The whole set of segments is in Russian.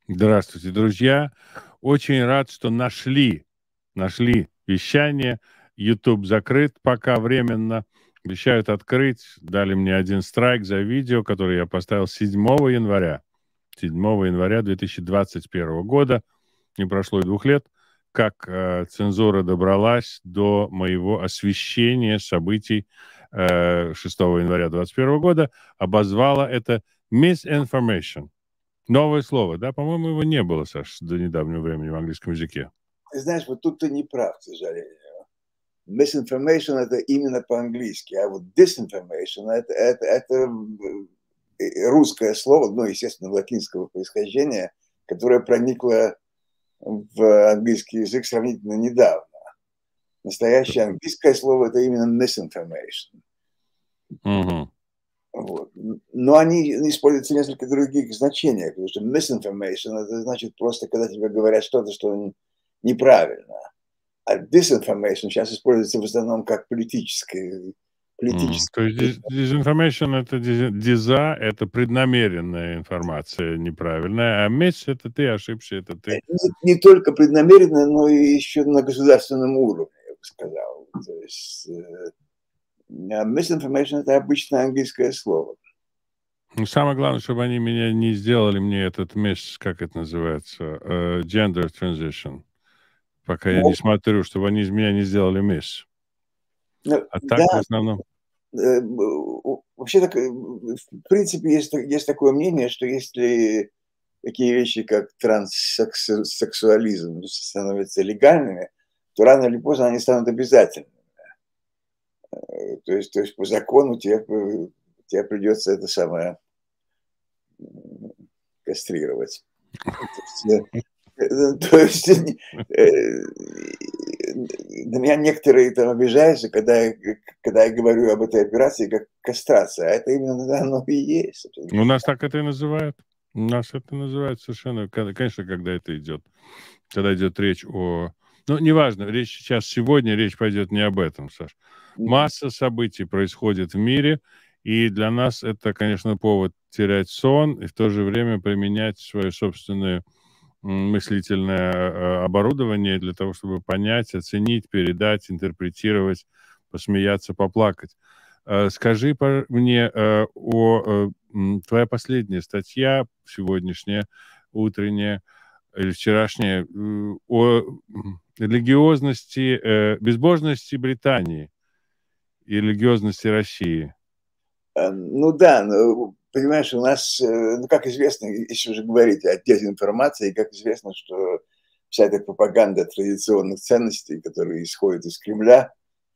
Здравствуйте, друзья. Очень рад, что нашли вещание. YouTube закрыт пока временно. Обещают открыть. Дали мне один страйк за видео, которое я поставил 7 января 2021 года. Не прошло и 2 лет, как цензура добралась до моего освещения событий 6 января 2021 года. Обозвала это misinformation. Новое слово, да? По-моему, его не было, Саш, до недавнего времени в английском языке. Ты знаешь, вот тут ты не прав, к сожалению. Misinformation – это именно по-английски, а вот disinformation – это русское слово, ну, естественно, латинского происхождения, которое проникло в английский язык сравнительно недавно. Настоящее английское слово – это именно misinformation. Угу. Вот. Но они используются в несколько других значениях, потому что misinformation – это значит просто, когда тебе говорят что-то, что неправильно. А disinformation сейчас используется в основном как политическое. То есть disinformation – это это преднамеренная информация неправильная, а miss – это ты ошибся, это ты. Не только преднамеренно, но и еще на государственном уровне, я бы сказал. То есть misinformation – это обычное английское слово. Самое главное, чтобы они меня не сделали мне этот miss, как это называется, gender transition. Пока я не смотрю, чтобы они из меня не сделали miss. А так в основном... Вообще, в принципе, есть такое мнение, что если такие вещи, как транссексуализм становятся легальными, то рано или поздно они станут обязательными. То есть по закону тебе придется это самое кастрировать. То есть на меня некоторые там обижаются, когда я говорю об этой операции как кастрация, а это именно оно и есть. У нас так это и называют. У нас это называют совершенно, конечно, когда идет речь о... Ну, неважно, сегодня речь пойдет не об этом, Саш. Масса событий происходит в мире, и для нас это, конечно, повод терять сон и в то же время применять свое собственное мыслительное оборудование для того, чтобы понять, оценить, передать, интерпретировать, посмеяться, поплакать. Скажи мне твоя последняя статья сегодняшняя, утренняя или вчерашняя, о религиозности, безбожности Британии и религиозности России. Ну да, понимаешь, у нас, как известно, если уже говорить о дезинформации, как известно, что вся эта пропаганда традиционных ценностей, которые исходят из Кремля,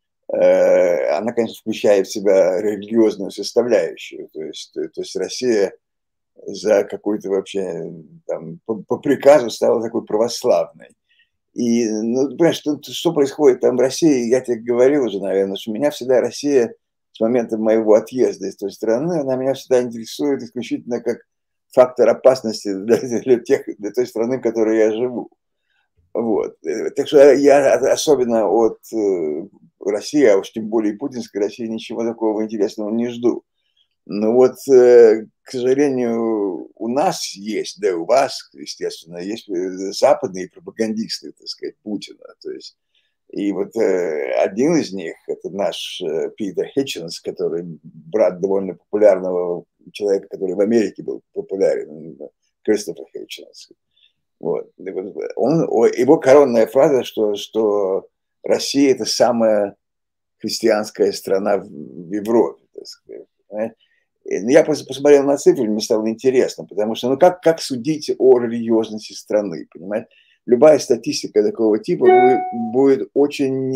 она, конечно, включает в себя религиозную составляющую. То есть Россия за какой-то вообще там, по приказу стала такой православной. И, ну, понимаешь, что происходит там в России, я тебе говорил уже, наверное, что меня всегда Россия с момента моего отъезда из той страны, она меня всегда интересует исключительно как фактор опасности для той страны, в которой я живу. Вот. Так что я особенно от России, а уж тем более путинской России, ничего такого интересного не жду. Но вот, к сожалению, у нас есть, да и у вас, естественно, есть западные пропагандисты, так сказать, Путина. То есть, и вот один из них, это наш Питер Хитчинс, который брат довольно популярного человека, который в Америке был популярен, Кристофер Хитчинс. Вот. Его коронная фраза, что Россия – это самая христианская страна в Европе, так сказать. Я просто посмотрел на цифры, мне стало интересно, потому что, как судить о религиозности страны, понимаете? Любая статистика такого типа будет очень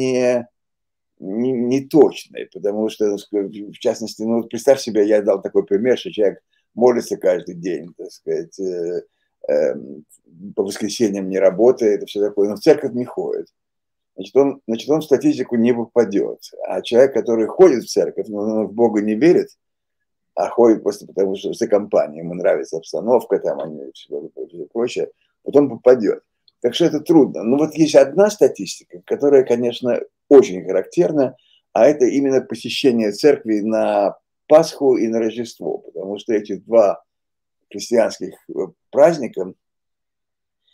неточной, потому что, в частности, ну, представь себе, я дал такой пример, что человек молится каждый день, так сказать, по воскресеньям не работает и все такое, но в церковь не ходит. Значит, он в статистику не попадет. А человек, который ходит в церковь, но он в Бога не верит, а ходит просто потому, что за компанией, ему нравится обстановка, там они все прочее, потом попадет. Так что это трудно. Но вот есть одна статистика, которая, конечно, очень характерна, а это именно посещение церкви на Пасху и на Рождество, потому что эти два христианских праздника,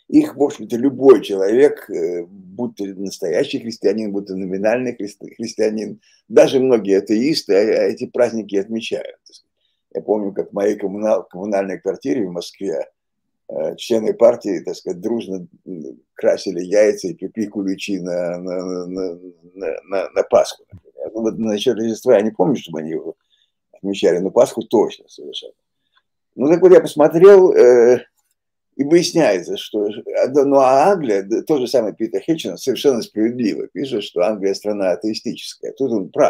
Их, в общем-то, любой человек, будь то настоящий христианин, будь то номинальный христианин, даже многие атеисты эти праздники отмечают. Я помню, как в моей коммунальной квартире в Москве члены партии, так сказать, дружно красили яйца и пекли куличи на Пасху. Ну, вот насчет Рождества я не помню, чтобы они его отмечали, но Пасху точно совершенно. Ну, так вот я посмотрел, и выясняется, что... Ну, а Англия, тот же самый Питер Хитчинс совершенно справедливо пишет, что Англия страна атеистическая. Тут он прав.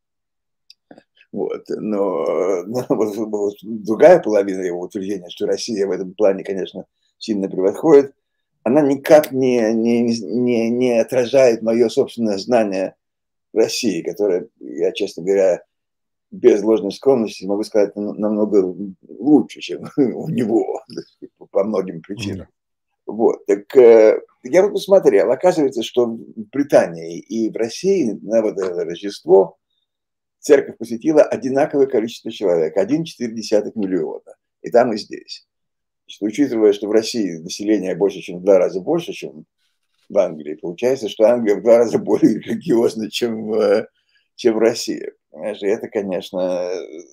Вот. Но вот другая половина его утверждения, что Россия в этом плане, конечно, сильно превосходит, она никак не отражает мое собственное знание России, которое, я, честно говоря, без ложной скромности могу сказать, намного лучше, чем у него, по многим причинам. Вот. Так я вот посмотрел, оказывается, что в Британии и в России на вот это Рождество церковь посетила одинаковое количество человек, 1,4 миллиона, и там, и здесь. Значит, учитывая, что в России население больше, чем в 2 раза больше, чем в Англии, получается, что Англия в 2 раза более религиозна, чем Россия. Понимаешь, и это, конечно,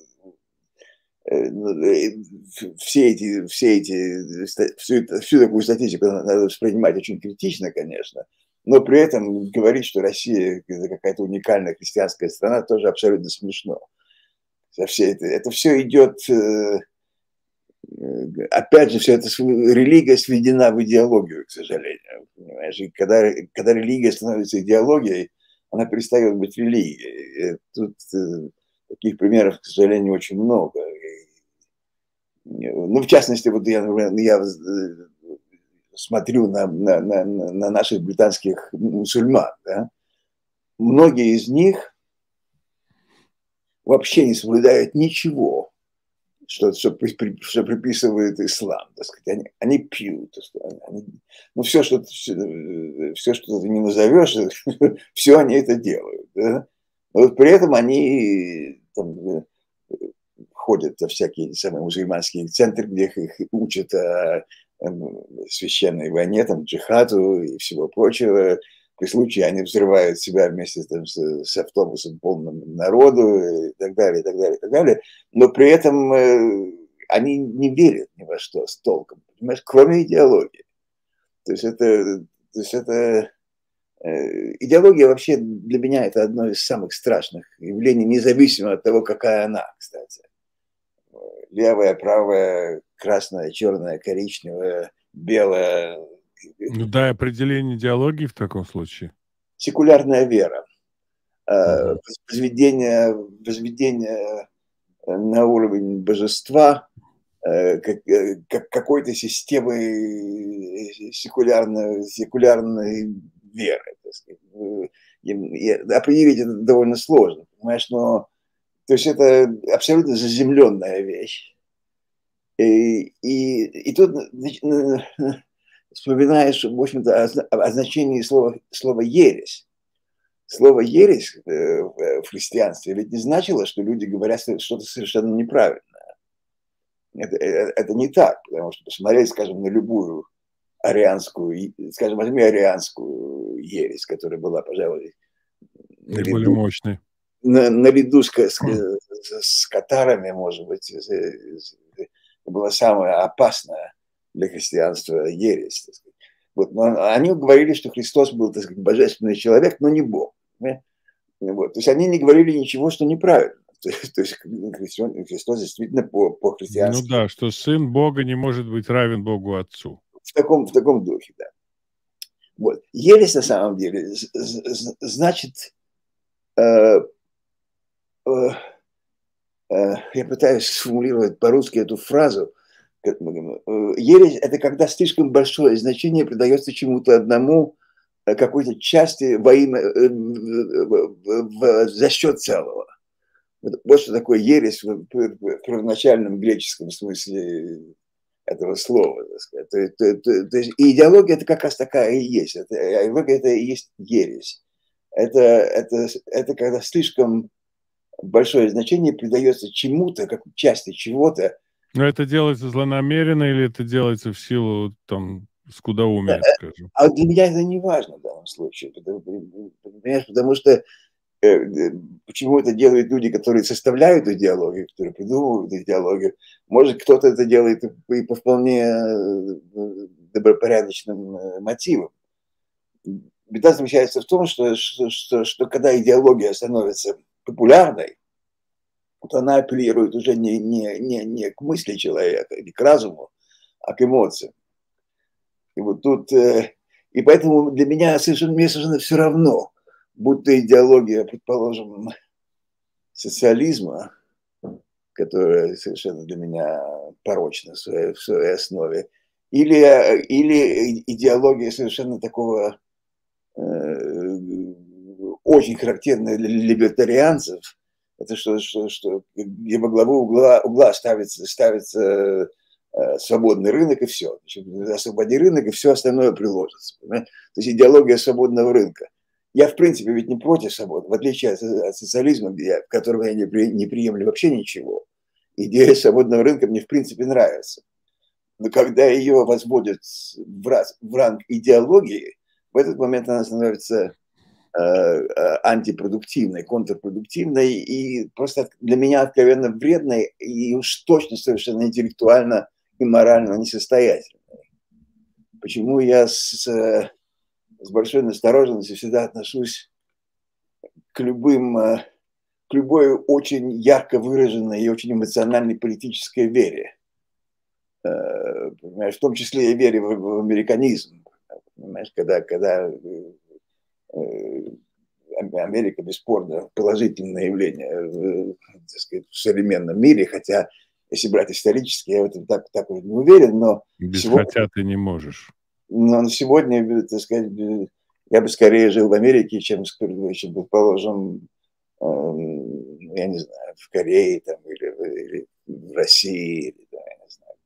всю такую статистику надо воспринимать очень критично, конечно, но при этом говорить, что Россия какая-то уникальная христианская страна, тоже абсолютно смешно. Это все идет, опять же, все это религия сведена в идеологию, к сожалению. Понимаешь? И когда религия становится идеологией, она перестает быть религией. И тут таких примеров, к сожалению, очень много. Ну, в частности, вот я смотрю на наших британских мусульман, да? Многие из них вообще не соблюдают ничего, что приписывает ислам. Так сказать. Они пьют. Ну, все, что ты не назовешь, все они это делают. Да? Но вот при этом они там, ходят во всякие самые мусульманские центры, где их учат о священной войне, там, джихаду и всего прочего. При случае они взрывают себя вместе там, с автобусом полным народу и так далее, и так далее, и так далее. Но при этом они не верят ни во что с толком, понимаешь, кроме идеологии. То есть это идеология вообще для меня это одно из самых страшных явлений, независимо от того, какая она, кстати. Левая, правая, красная, черная, коричневая, белая. Ну, дай определение идеологии в таком случае. Секулярная вера. Возведение на уровень божества какой-то системы секулярной веры. Так сказать. Определить это довольно сложно, понимаешь, но то есть это абсолютно заземленная вещь. И тут вспоминаешь, в общем-то, о значении слова «ересь». Слово «ересь» в христианстве ведь не значило, что люди говорят что-то совершенно неправильное. Это не так, потому что посмотреть, скажем, на любую арианскую, скажем, возьми арианскую ересь, которая была, пожалуй, наиболее мощной. Наряду с катарами, может быть, была самая опасная для христианства ересь. Вот. Но они говорили, что Христос был, так сказать, божественный человек, но не Бог. Вот. То есть они не говорили ничего, что неправильно. То есть Христос действительно по-христиански. Ну да, что сын Бога не может быть равен Богу Отцу. В таком духе, да. Вот. Ересь на самом деле значит... я пытаюсь сформулировать по-русски эту фразу. Ересь – это когда слишком большое значение придается чему-то одному, какой-то части во имя, за счет целого. Вот что такое ересь в первоначальном греческом смысле этого слова. То есть идеология – это как раз такая и есть. Идеология – это и есть ересь. Это когда слишком большое значение придается чему-то, как части чего-то. Но это делается злонамеренно или это делается в силу там скудоумие, Да. скажем. А для меня это не важно в данном случае, понимаешь, потому что почему это делают люди, которые составляют идеологию, которые придумывают идеологию. Может, кто-то это делает и по вполне добропорядочным мотивам. Беда заключается в том, что когда идеология становится популярной, вот она апеллирует уже не к мысли человека, не к разуму, а к эмоциям. И вот тут, и поэтому для меня мне совершенно все равно, будто идеология, предположим, социализма, которая совершенно для меня порочна в своей основе, или идеология совершенно такого очень характерная для либертарианцев, это что где во главу угла ставится свободный рынок и все. Освободи рынок, и все остальное приложится. Понимаете? То есть идеология свободного рынка. Я, в принципе, ведь не против свободы, в отличие от социализма, в котором я не приемлю вообще ничего. Идея свободного рынка мне, в принципе, нравится. Но когда ее возводят в ранг идеологии, в этот момент она становится антипродуктивной, контрпродуктивной и просто для меня откровенно вредной и уж точно совершенно интеллектуально и морально несостоятельной. Почему я с большой настороженностью всегда отношусь к любой очень ярко выраженной и очень эмоциональной политической вере. Понимаешь, в том числе и вере в американизм. Понимаешь, когда Америка бесспорно положительное явление, так сказать, в современном мире, хотя, если брать исторически, я в этом так уже не уверен, но Без хотя ты не можешь. Но сегодня, так сказать, я бы скорее жил в Америке, чем предположим, я не знаю, в Корее там, или в России, или, да, я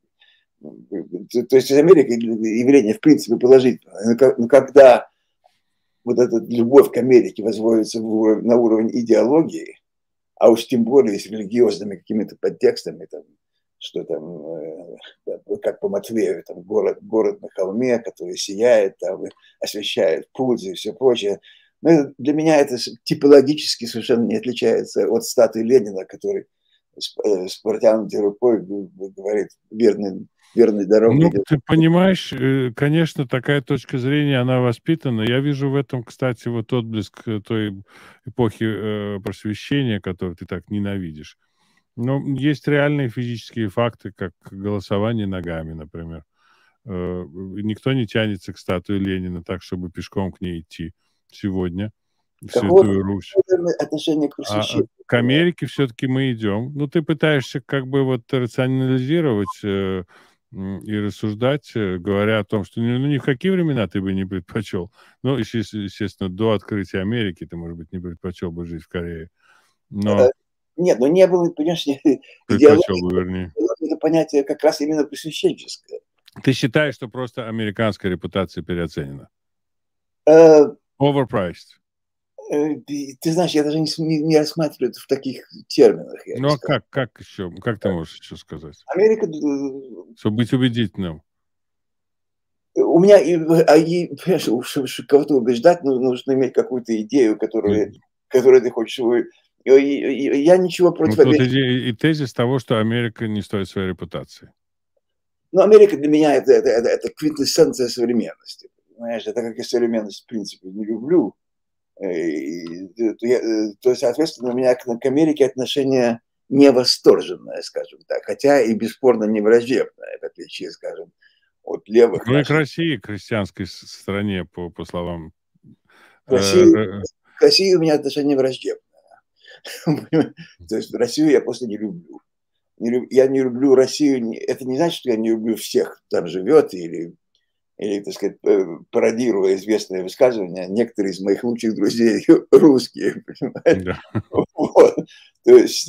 не знаю. То есть Америка явление в принципе положительное. Но когда вот эта любовь к Америке возводится на уровень идеологии, а уж тем более с религиозными какими-то подтекстами, там, что там, как по Матвею, там, город на холме, который сияет, там, освещает путь и все прочее. Но для меня это типологически совершенно не отличается от статуи Ленина, который с протянутой рукой говорит верной дорогой. Ну, ты понимаешь, конечно, такая точка зрения, она воспитана. Я вижу в этом, кстати, вот отблеск той эпохи просвещения, которую ты так ненавидишь. Но есть реальные физические факты, как голосование ногами, например. Никто не тянется к статуе Ленина так, чтобы пешком к ней идти сегодня, в Какого Святую Русь. отношения к А просвещению? к Америке все-таки мы идем. Ну, ты пытаешься как бы вот рационализировать и рассуждать, говоря о том, что ну, ни в какие времена ты бы не предпочел. Ну, естественно, до открытия Америки ты, может быть, не предпочел бы жить в Корее. Но Нет, но не было, понимаешь, предпочел бы, вернее. это понятие как раз именно просвещенческое. Ты считаешь, что просто американская репутация переоценена? Overpriced. Ты знаешь, я даже не рассматриваю это в таких терминах. Ну, а как еще? Как ты можешь еще сказать? Америка, Чтобы быть убедительным. у меня, понимаешь, чтобы кого-то убеждать, нужно иметь какую-то идею, которую ты хочешь. Я ничего против Вот Америки. и тезис того, что Америка не стоит своей репутации. Но Америка для меня это квинтэссенция современности. Понимаешь, это как я современность в принципе не люблю. То, соответственно, у меня к Америке отношение невосторженное, скажем так, хотя и бесспорно не враждебное, в отличие, скажем, от левых Ну и к наших. России, к христианской стране, по словам. К России у меня отношение враждебное. То есть Россию я просто не люблю. Я не люблю Россию. Это не значит, что я не люблю всех, кто там живет, или, так сказать, пародируя известное высказывание, некоторые из моих лучших друзей русские, понимаешь? Да. Вот. То есть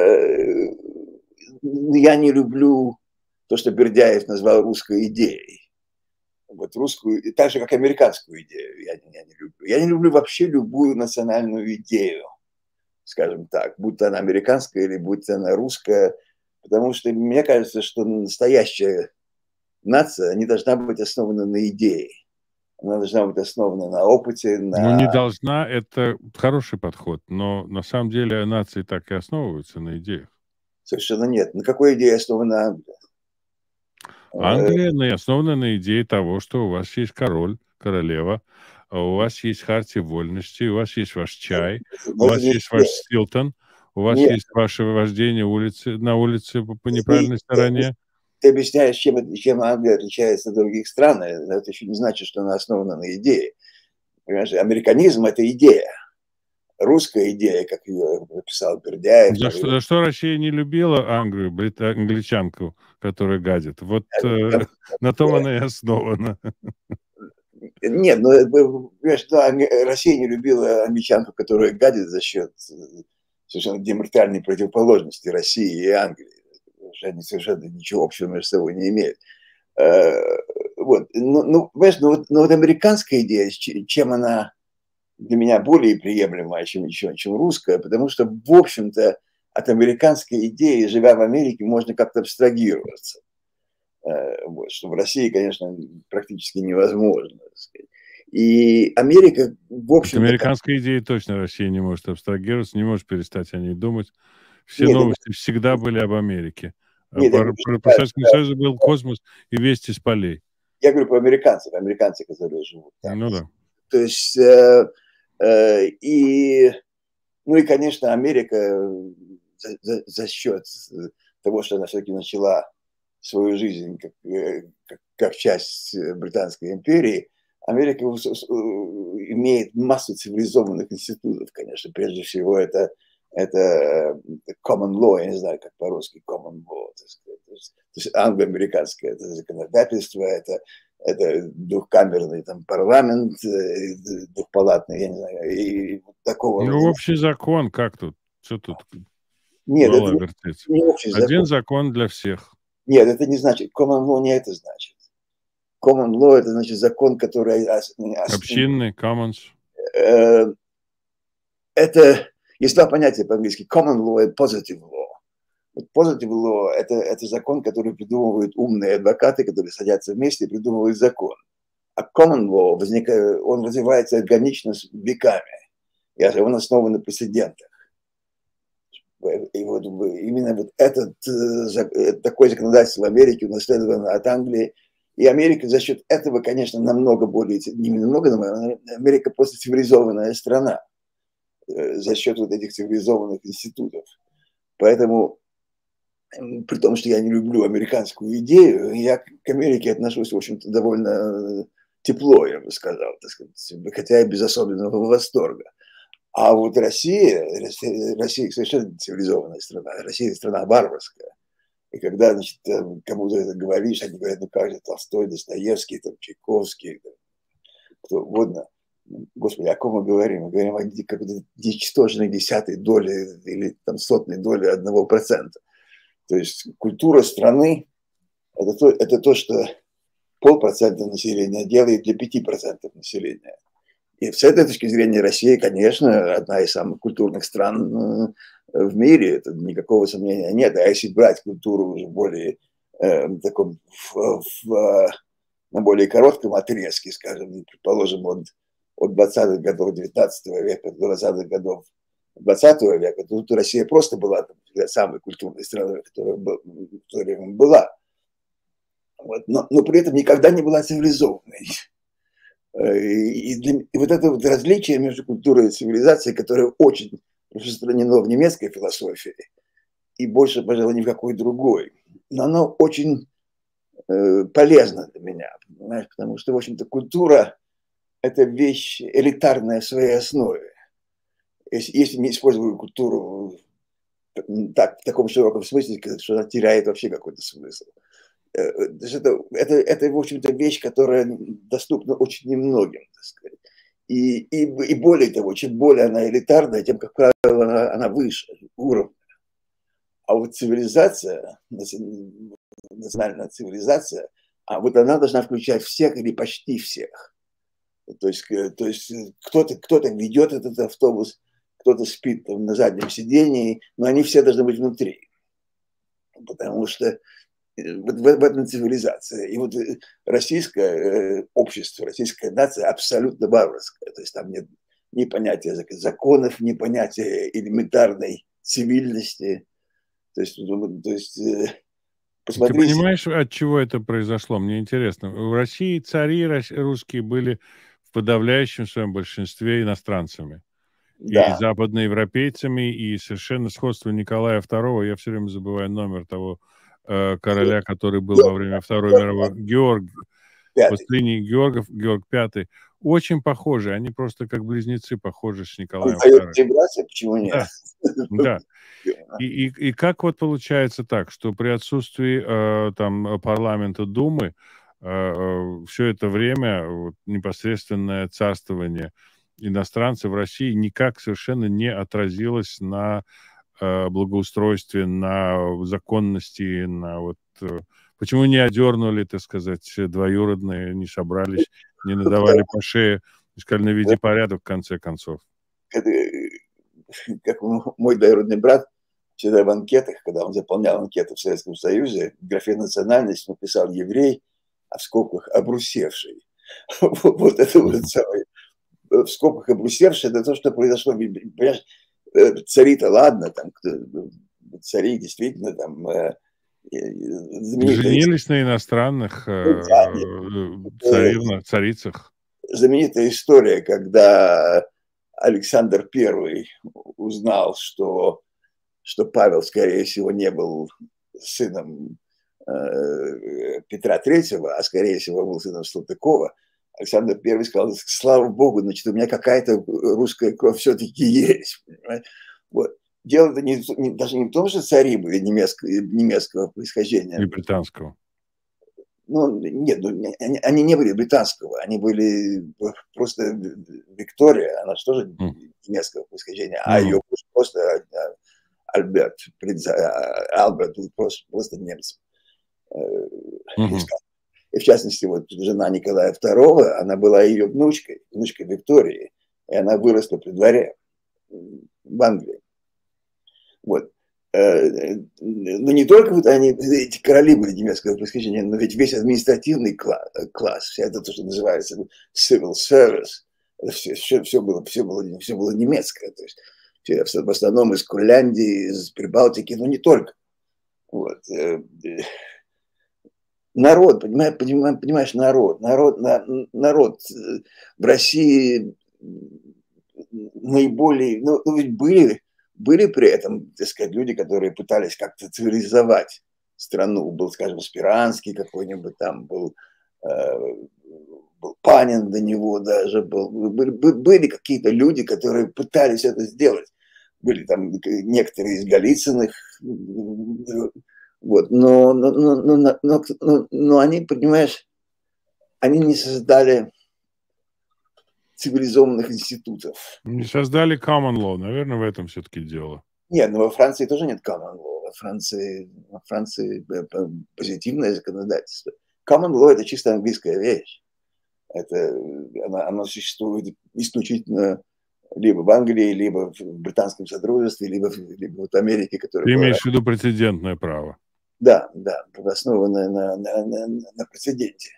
я не люблю то, что Бердяев назвал русской идеей. Вот русскую, так же, как американскую идею я не люблю. Я не люблю вообще любую национальную идею, скажем так, будь то она американская или будь то она русская, потому что мне кажется, что настоящая нация не должна быть основана на идее. Она должна быть основана на опыте, Ну, не на... должна, это хороший подход, но на самом деле нации так и основываются на идеях. Совершенно нет. На какой идее основана Англия? Англия основана на идее того, что у вас есть король, королева, а у вас есть хартия вольностей, у вас есть ваш чай, у Но это вас не есть ваш идея. Стилтон, у вас Нет, есть ваше вождение улицы, на улице по ты, неправильной ты стороне. ты объясняешь, чем Англия отличается от других стран. Это еще не значит, что она основана на идее. Понимаешь, американизм – это идея. Русская идея, как ее написал Бердяев. За что Россия не любила Англию, англичанку, которая гадит? Вот на том она и основана. Нет, ну, понимаешь, да, Россия не любила англичанку, которая гадит за счет совершенно диаметральной противоположности России и Англии. Потому что они совершенно ничего общего между собой не имеют. Вот. Понимаешь, но вот американская идея, чем она для меня более приемлемая, чем русская, потому что, в общем-то, от американской идеи, живя в Америке, можно как-то абстрагироваться. Вот, что в России, конечно, практически невозможно. Так сказать. И Америка, в От общем-то... американской идеи точно Россия не может абстрагироваться, не может перестать о ней думать. Все Нет, новости всегда были об Америке. нет, По Советскому Союзу был космос и вести с полей. я говорю про американцев, американцы, которые живут там. Ну да. То есть, ну и, конечно, Америка за счет того, что она все-таки начала свою жизнь как часть Британской империи, Америка имеет массу цивилизованных институтов, конечно. Прежде всего, это common law, я не знаю, как по-русски common law. То есть англо-американское это законодательство, это двухкамерный там, парламент, двухпалатный, я не знаю, и вот такого рода. Ну, общий закон, как тут? Что тут Нет, это голова вертится? не общий Один закон. закон для всех. Нет, это не значит, common law не это значит. Common law – это значит закон, который… Общинный, commons. Это, есть два понятия по-английски. Common law и positive law. Positive law – это закон, который придумывают умные адвокаты, которые садятся вместе и придумывают закон. А common law, он развивается органично с веками. И он основан на прецедентах. И вот именно вот такое законодательство в Америке унаследовано от Англии. И Америка за счет этого, конечно, намного более, не намного, но Америка просто цивилизованная страна за счет вот этих цивилизованных институтов. Поэтому, при том, что я не люблю американскую идею, я к Америке отношусь, в общем-то, довольно тепло, я бы сказал, так сказать, хотя и без особенного восторга. А вот Россия совершенно цивилизованная страна. Россия страна варварская. И когда, значит, кому-то это говоришь, они говорят, ну как же Толстой, Достоевский, там, Чайковский, там, кто угодно. Господи, о ком мы говорим? Мы говорим о какой-то ничтожной десятой доли или там сотной доли 1%. То есть культура страны – это то, что 0,5% населения делает для 5% населения. И с этой точки зрения Россия, конечно, одна из самых культурных стран в мире, это никакого сомнения нет. А если брать культуру уже более таком, на более коротком отрезке, скажем, предположим, от 20-х годов 19 века до 20-х годов 20 века, то тут Россия просто была самой культурной страной, которая была. Вот. Но при этом никогда не была цивилизованной. И вот это вот различие между культурой и цивилизацией, которое очень распространено в немецкой философии и больше, пожалуй, ни в какой другой, но оно очень полезно для меня, понимаешь? Потому что, в общем-то, культура – это вещь элитарная в своей основе. Если не использовать культуру в таком широком смысле, что она теряет вообще какой-то смысл. Это, в общем-то, вещь, которая доступна очень немногим, так сказать. И более того, чем более она элитарная, тем, как правило, она выше уровня. А вот цивилизация, национальная цивилизация, а вот она должна включать всех или почти всех. То есть кто-то ведет этот автобус, кто-то спит там на заднем сидении, но они все должны быть внутри. Потому что в этом цивилизация. И вот российское общество, российская нация абсолютно варварская. То есть там нет ни понятия законов, ни понятия элементарной цивильности. То есть Ты посмотрите. понимаешь, от чего это произошло? Мне интересно. В России цари русские были в подавляющем своем большинстве иностранцами. И Да. западноевропейцами, и совершенно сходство Николая II. Я все время забываю номер того короля, который был во время Второй мировой. Георг, вот Пятый. линии Георгов, Георг V. Очень похожи. Они просто как близнецы похожи с Николаем II. Почему нет? Да, да. И как вот получается так, что при отсутствии там парламента Думы все это время вот, непосредственное царствование иностранцев в России никак совершенно не отразилось на благоустройстве, на законности, на вот... Почему не одернули, так сказать, двоюродные, не собрались, не надавали по шее и сказали, наведи порядок в конце концов? Как мой двоюродный брат всегда в анкетах, когда он заполнял анкеты в Советском Союзе, в графе национальность написал еврей, а в скобках обрусевший. Вот это вот самое. В скобках обрусевший, это то, что произошло. Понимаешь, цари-то ладно, там, цари действительно там знаменитые. Женились на иностранных царицах. Знаменитая история, когда Александр I узнал, что Павел, скорее всего, не был сыном Петра III, а скорее всего был сыном Салтыкова, Александр I сказал, слава богу, значит, у меня какая-то русская кровь все-таки есть. Вот. Дело-то даже не в том, что цари были немецкого происхождения. И британского. Ну, нет, они не были британского, они были просто Виктория, она же тоже немецкого происхождения, а ее просто Альберт был просто немцем. И в частности, вот жена Николая II, она была ее внучкой Виктории, и она выросла при дворе в Англии. Вот. Но не только вот эти короли были немецкого происхождения, но ведь весь административный класс, вся это то, что называется civil service, все было немецкое. То есть в основном из Курляндии, из Прибалтики, но не только. Вот. Народ, понимаешь, народ в России наиболее, ну ведь были при этом, так сказать, люди, которые пытались как-то цивилизовать страну. Был, скажем, Спиранский какой-нибудь там, был Панин до него даже был. Были какие-то люди, которые пытались это сделать. Были там некоторые из Голицыных, вот, но они, понимаешь, они не создали цивилизованных институтов. Не создали common law, наверное, в этом все-таки дело. Нет, но во Франции тоже нет common law. Во Франции позитивное законодательство. Common law – это чисто английская вещь. Она существует исключительно либо в Англии, либо в британском содружестве, либо в Америке, которая... Ты имеешь в виду прецедентное право? Да, основанное на прецеденте.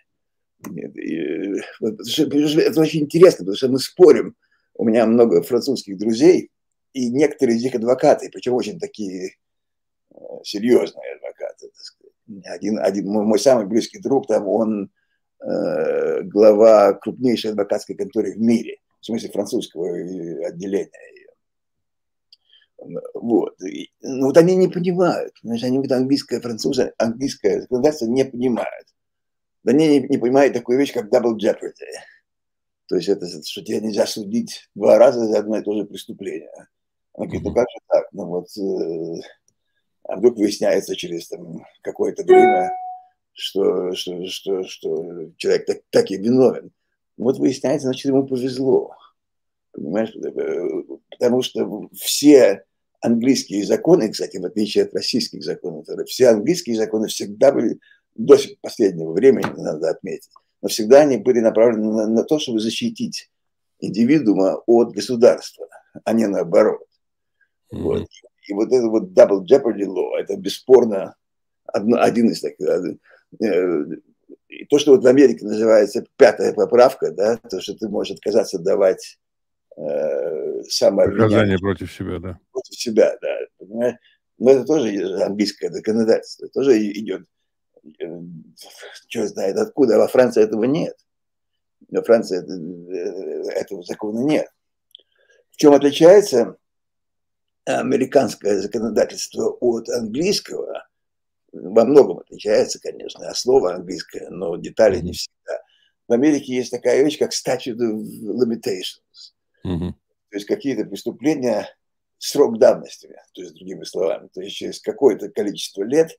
Это очень интересно, потому что мы спорим. У меня много французских друзей, и некоторые из них адвокаты, причем очень такие серьезные адвокаты. Один мой самый близкий друг, там он глава крупнейшей адвокатской конторы в мире, в смысле французского отделения ее. Вот. Но вот они не понимают, значит, они вот английское законодательство не понимают. Они не понимают такую вещь, как double jeopardy. То есть это, что тебя нельзя судить 2 раза за одно и то же преступление. Он говорит, ну как же так? Ну вот, а вдруг выясняется через там, какое-то время, что человек так и виновен. Вот выясняется, значит, ему повезло. Понимаешь? Потому что все английские законы, кстати, в отличие от российских законов, все английские законы всегда были, до последнего времени, надо отметить, но всегда они были направлены на то, чтобы защитить индивидуума от государства, а не наоборот. Вот. И вот это вот double jeopardy law, это бесспорно один из таких. То, что вот в Америке называется пятая поправка, да, то, что ты можешь отказаться давать самообвинение Показания против себя, да. против себя, да, понимаешь? Но это тоже английское законодательство, тоже идет, черт знает откуда, а во Франции этого нет. Во Франции этого закона нет. В чем отличается американское законодательство от английского? Во многом отличается, конечно, а слово английское, но детали не всегда. В Америке есть такая вещь, как statute of limitations. То есть какие-то преступления, срок давности, то есть другими словами. То есть через какое-то количество лет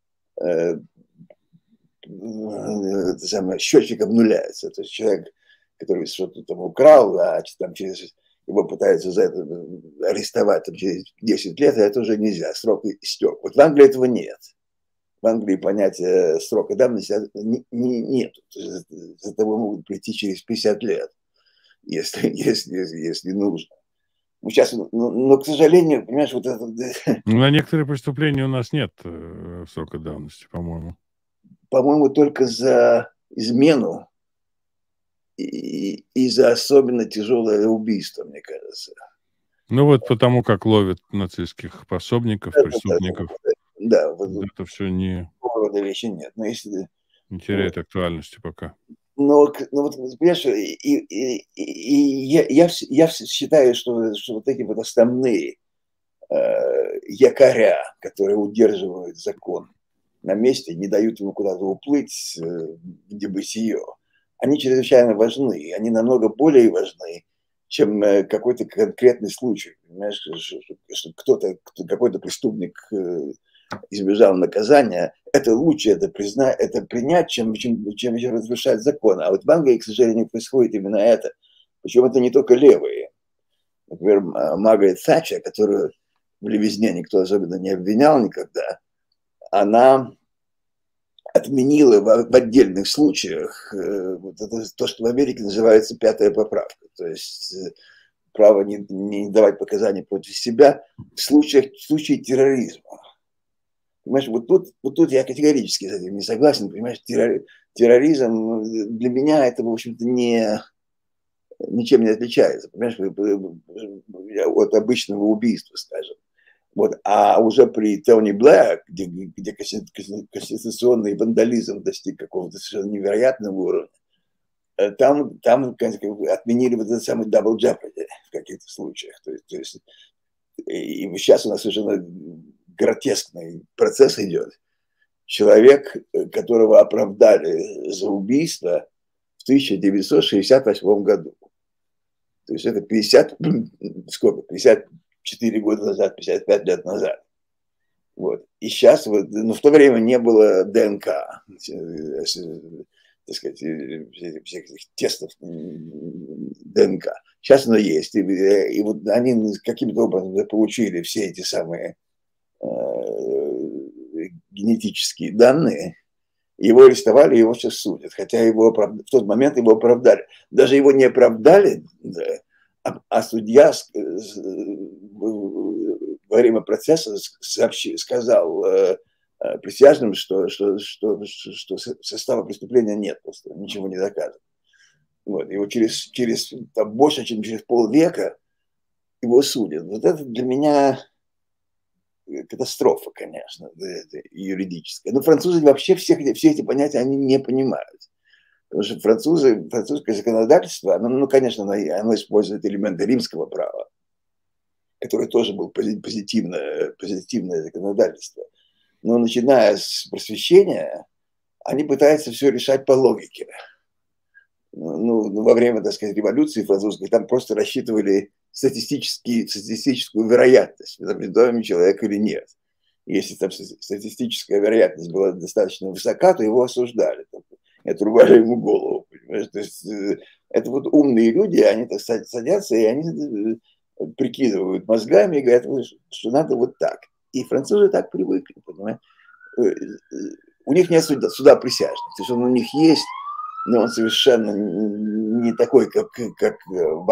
счетчик обнуляется. То есть человек, который что-то там украл, а там через его пытаются за это арестовать там, через 10 лет, а это уже нельзя, срок истек. Вот в Англии этого нет. В Англии понятия срока давности нет. За тобой могут прийти через 50 лет, если нужно. Ну, сейчас, но, к сожалению, понимаешь, вот это... На некоторые преступления у нас нет срока давности, по-моему. По-моему, только за измену и за особенно тяжелое убийство, мне кажется. Ну вот потому как ловят нацистских пособников, преступников. Да, вот это все не вещи нет. Но если... не теряет актуальности пока. Но вот, понимаешь, я считаю, что вот эти вот основные якоря, которые удерживают закон на месте, не дают ему куда-то уплыть в небытие, они чрезвычайно важны. И они намного более важны, чем какой-то конкретный случай. Понимаешь, что какой-то преступник избежал наказания, это лучше это принять, чем разрушать закон. А вот в Англии, к сожалению, происходит именно это. Причем это не только левые. Например, Маргарет Тэтчер, которую в левизне никто особенно не обвинял никогда, она отменила в отдельных случаях вот это, то, что в Америке называется пятая поправка. То есть право не давать показания против себя в случае терроризма. Понимаешь, вот тут я категорически с этим не согласен. Понимаешь, терроризм для меня это, в общем-то, ничем не отличается. Понимаешь, от обычного убийства, скажем. Вот. А уже при Тони Блэр, где конституционный вандализм достиг какого-то совершенно невероятного уровня, там отменили вот этот самый double jeopardy в каких-то случаях. То есть, и сейчас у нас совершенно гротескный процесс идет. Человек, которого оправдали за убийство в 1968 году. То есть это 54 года назад, 55 лет назад. Вот. И сейчас, в то время не было ДНК, так сказать, всех тестов ДНК. Сейчас оно есть. И вот они каким-то образом получили все эти самые генетические данные, его арестовали, его сейчас судят. Хотя в тот момент его оправдали. Даже его не оправдали, да, а судья во время процесса сказал присяжным, что состава преступления нет, просто ничего не доказано. Вот. Его через больше, чем через полвека его судят. Вот это для меня катастрофа, конечно, юридическая. Но французы вообще все эти понятия они не понимают. Потому что французское законодательство, конечно, оно использует элементы римского права, которое тоже было позитивное законодательство. Но начиная с просвещения, они пытаются все решать по логике. Во время, так сказать, революции французской там просто рассчитывали статистическую вероятность, виновен человек или нет. Если там статистическая вероятность была достаточно высока, то его осуждали. И отрубали ему голову. Понимаешь? То есть это вот умные люди, они так садятся, и они прикидывают мозгами и говорят, что надо вот так. И французы так привыкли, понимаешь? У них нет суда присяжных. То есть он у них есть, но он совершенно не такой, как в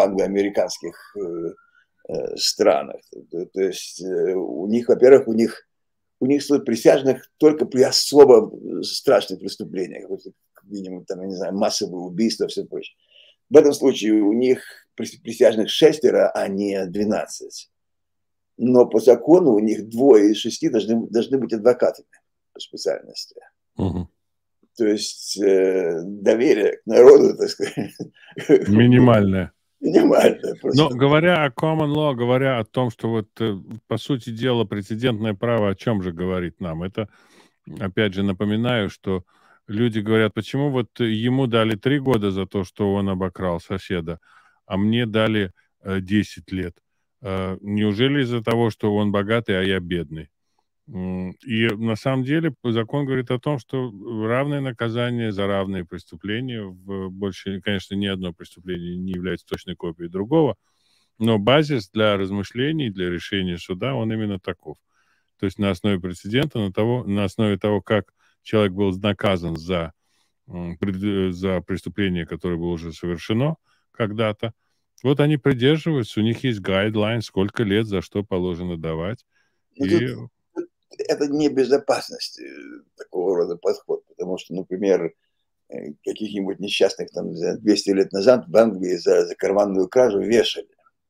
англо-американских странах. То есть у них, во-первых, у у них суд присяжных только при особо страшных преступлениях, как минимум, там, я не знаю, массовые убийства, все прочее. В этом случае у них присяжных 6, а не 12. Но по закону у них 2 из 6 должны быть адвокатами по специальности. Угу. То есть доверие к народу, так сказать, минимальное. Минимальное. Но говоря о common law, говоря о том, что вот, по сути дела, прецедентное право о чем же говорит нам? Это, опять же, напоминаю, что люди говорят, почему вот ему дали 3 года за то, что он обокрал соседа, а мне дали 10 лет. Неужели из-за того, что он богатый, а я бедный? И на самом деле закон говорит о том, что равное наказание за равные преступления. Больше, конечно, ни одно преступление не является точной копией другого, но базис для размышлений, для решения суда, он именно таков. То есть на основе прецедента, на основе того, как человек был наказан за преступление, которое было уже совершено когда-то, вот они придерживаются, у них есть гайдлайн, сколько лет за что положено давать. Это не безопасность такого рода подход, потому что, например, каких-нибудь несчастных там 200 лет назад в Англии за карманную кражу вешали.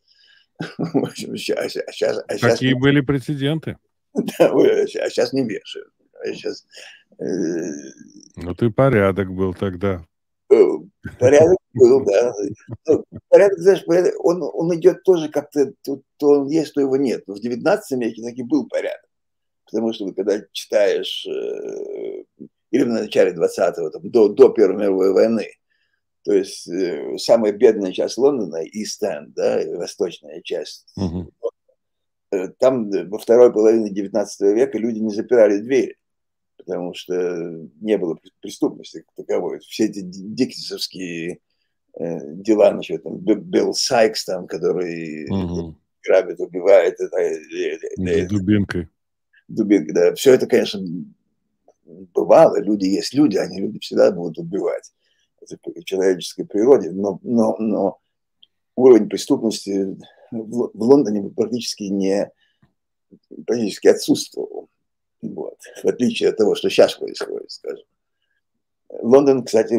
Какие были прецеденты? Да, а сейчас не вешают. Сейчас... Ну, ты порядок был тогда. Порядок был, да. Порядок, знаешь, он идет тоже как-то, то он есть, то его нет. Но в 19 веке таки был порядок. Потому что когда читаешь, или в начале 20-го, до Первой мировой войны, то есть самая бедная часть Лондона, Ист-Энд, да, восточная часть, там во второй половине 19 века люди не запирали двери, потому что не было преступности как таковой. Все эти диккенсовские дела, насчет там, Билл Сайкс, там, который грабит, убивает. Дубинкой. Дубинка, да. Все это, конечно, бывало. Люди есть люди, они люди всегда будут убивать. Это по человеческой природе. Но уровень преступности в Лондоне практически отсутствовал. Вот. В отличие от того, что сейчас происходит, скажем. Лондон, кстати,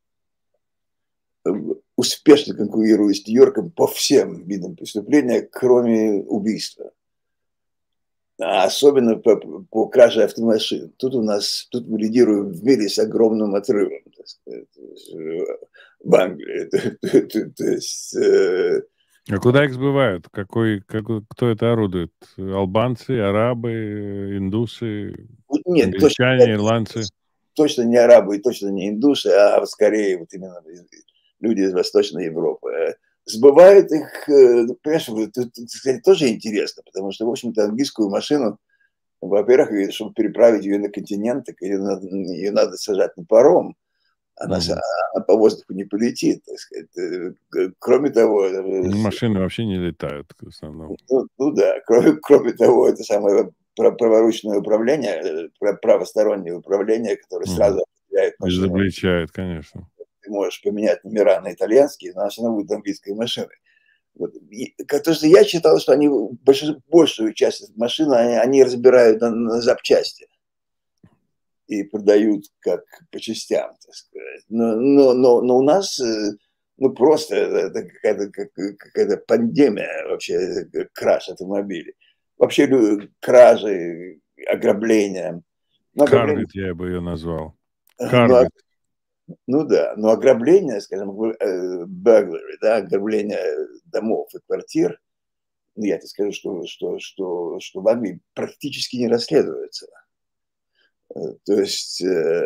успешно конкурирует с Нью-Йорком по всем видам преступления, кроме убийства. А особенно по краже автомашин. Тут мы лидируем в мире с огромным отрывом, так сказать, в Англии. То есть... А куда их сбывают? Кто это орудует? Албанцы, арабы, индусы, Нет, англичане, ирландцы? Точно не арабы и точно не индусы, а скорее вот именно люди из Восточной Европы. Сбывают их, понимаешь, кстати, тоже интересно, потому что, в общем-то, английскую машину, во-первых, чтобы переправить ее на континент, ее надо сажать на паром, она по воздуху не полетит, так сказать. Кроме того... Машины вообще не летают, в основном. Ну да, кроме того, это самое праворучное управление, правостороннее управление, которое сразу определяет машину. Изобличает, конечно. Ты можешь поменять номера на итальянские, но она будет английской машиной. Вот. То, что я читал, что они большую часть машин они разбирают на запчасти и продают как по частям, так сказать. Но у нас просто это какая-то пандемия вообще, краж автомобилей. Вообще кражи, ограбления. Карвит я бы ее назвал. Карвит. Ну да, но ограбление, скажем, burglary, да, ограбление домов и квартир, я тебе скажу, что в Англии практически не расследуется. То есть,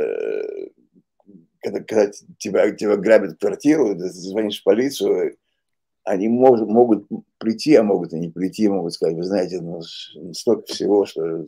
когда тебя грабят квартиру, ты звонишь в полицию, они могут прийти, а могут и не прийти, могут сказать, вы знаете, столько всего, что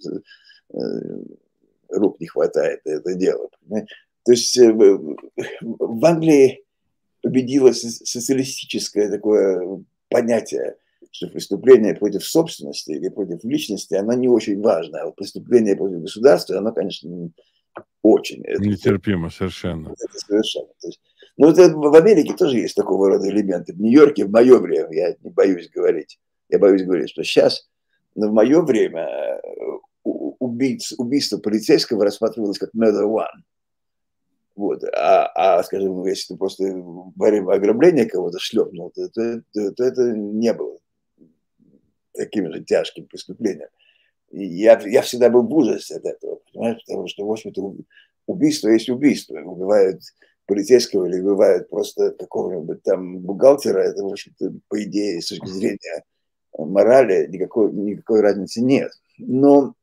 рук не хватает это дело. То есть в Англии победило социалистическое такое понятие, что преступление против собственности или против личности, оно не очень важно. А вот преступление против государства, оно, конечно, очень. Нетерпимо совершенно. Это совершенно. То есть, ну, это в Америке тоже есть такого рода элементы. В Нью-Йорке в мое время, я не боюсь говорить, что сейчас, но в мое время убийство полицейского рассматривалось как murder one. Вот. Скажем, если ты просто во время ограбления кого-то шлепнул, то это не было таким же тяжким преступлением. И я всегда был в ужасе от этого, понимаешь, потому что, в общем-то, убийство есть убийство. Убивают полицейского или убивают просто какого-нибудь там бухгалтера, это, в общем-то, по идее, с точки зрения морали, никакой разницы нет. Но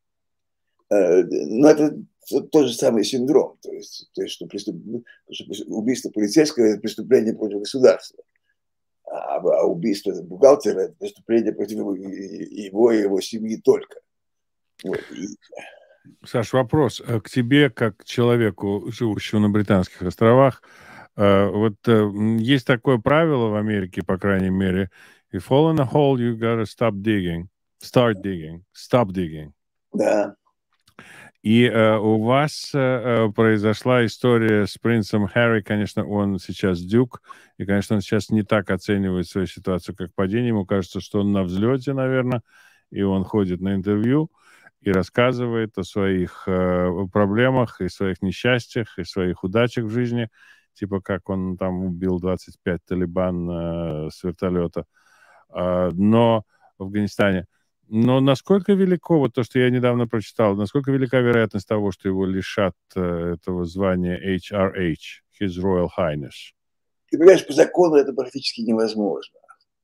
это тот же самый синдром, то есть что убийство полицейского – это преступление против государства, а убийство бухгалтера – это преступление против его и его семьи только. Вот. Саш, вопрос к тебе, как к человеку, живущему на Британских островах. Вот есть такое правило в Америке, по крайней мере, if fall in a hole, you gotta stop digging, start digging, stop digging. Да. И у вас произошла история с принцем Харри. Конечно, он сейчас дюк, и, конечно, он сейчас не так оценивает свою ситуацию, как падение. Ему кажется, что он на взлете, наверное, и он ходит на интервью и рассказывает о своих проблемах, и своих несчастьях, и своих удачах в жизни, типа как он там убил 25 талибан с вертолета, но в Афганистане. Но насколько велико, вот то, что я недавно прочитал, насколько велика вероятность того, что его лишат этого звания HRH, His Royal Highness? Ты понимаешь, по закону это практически невозможно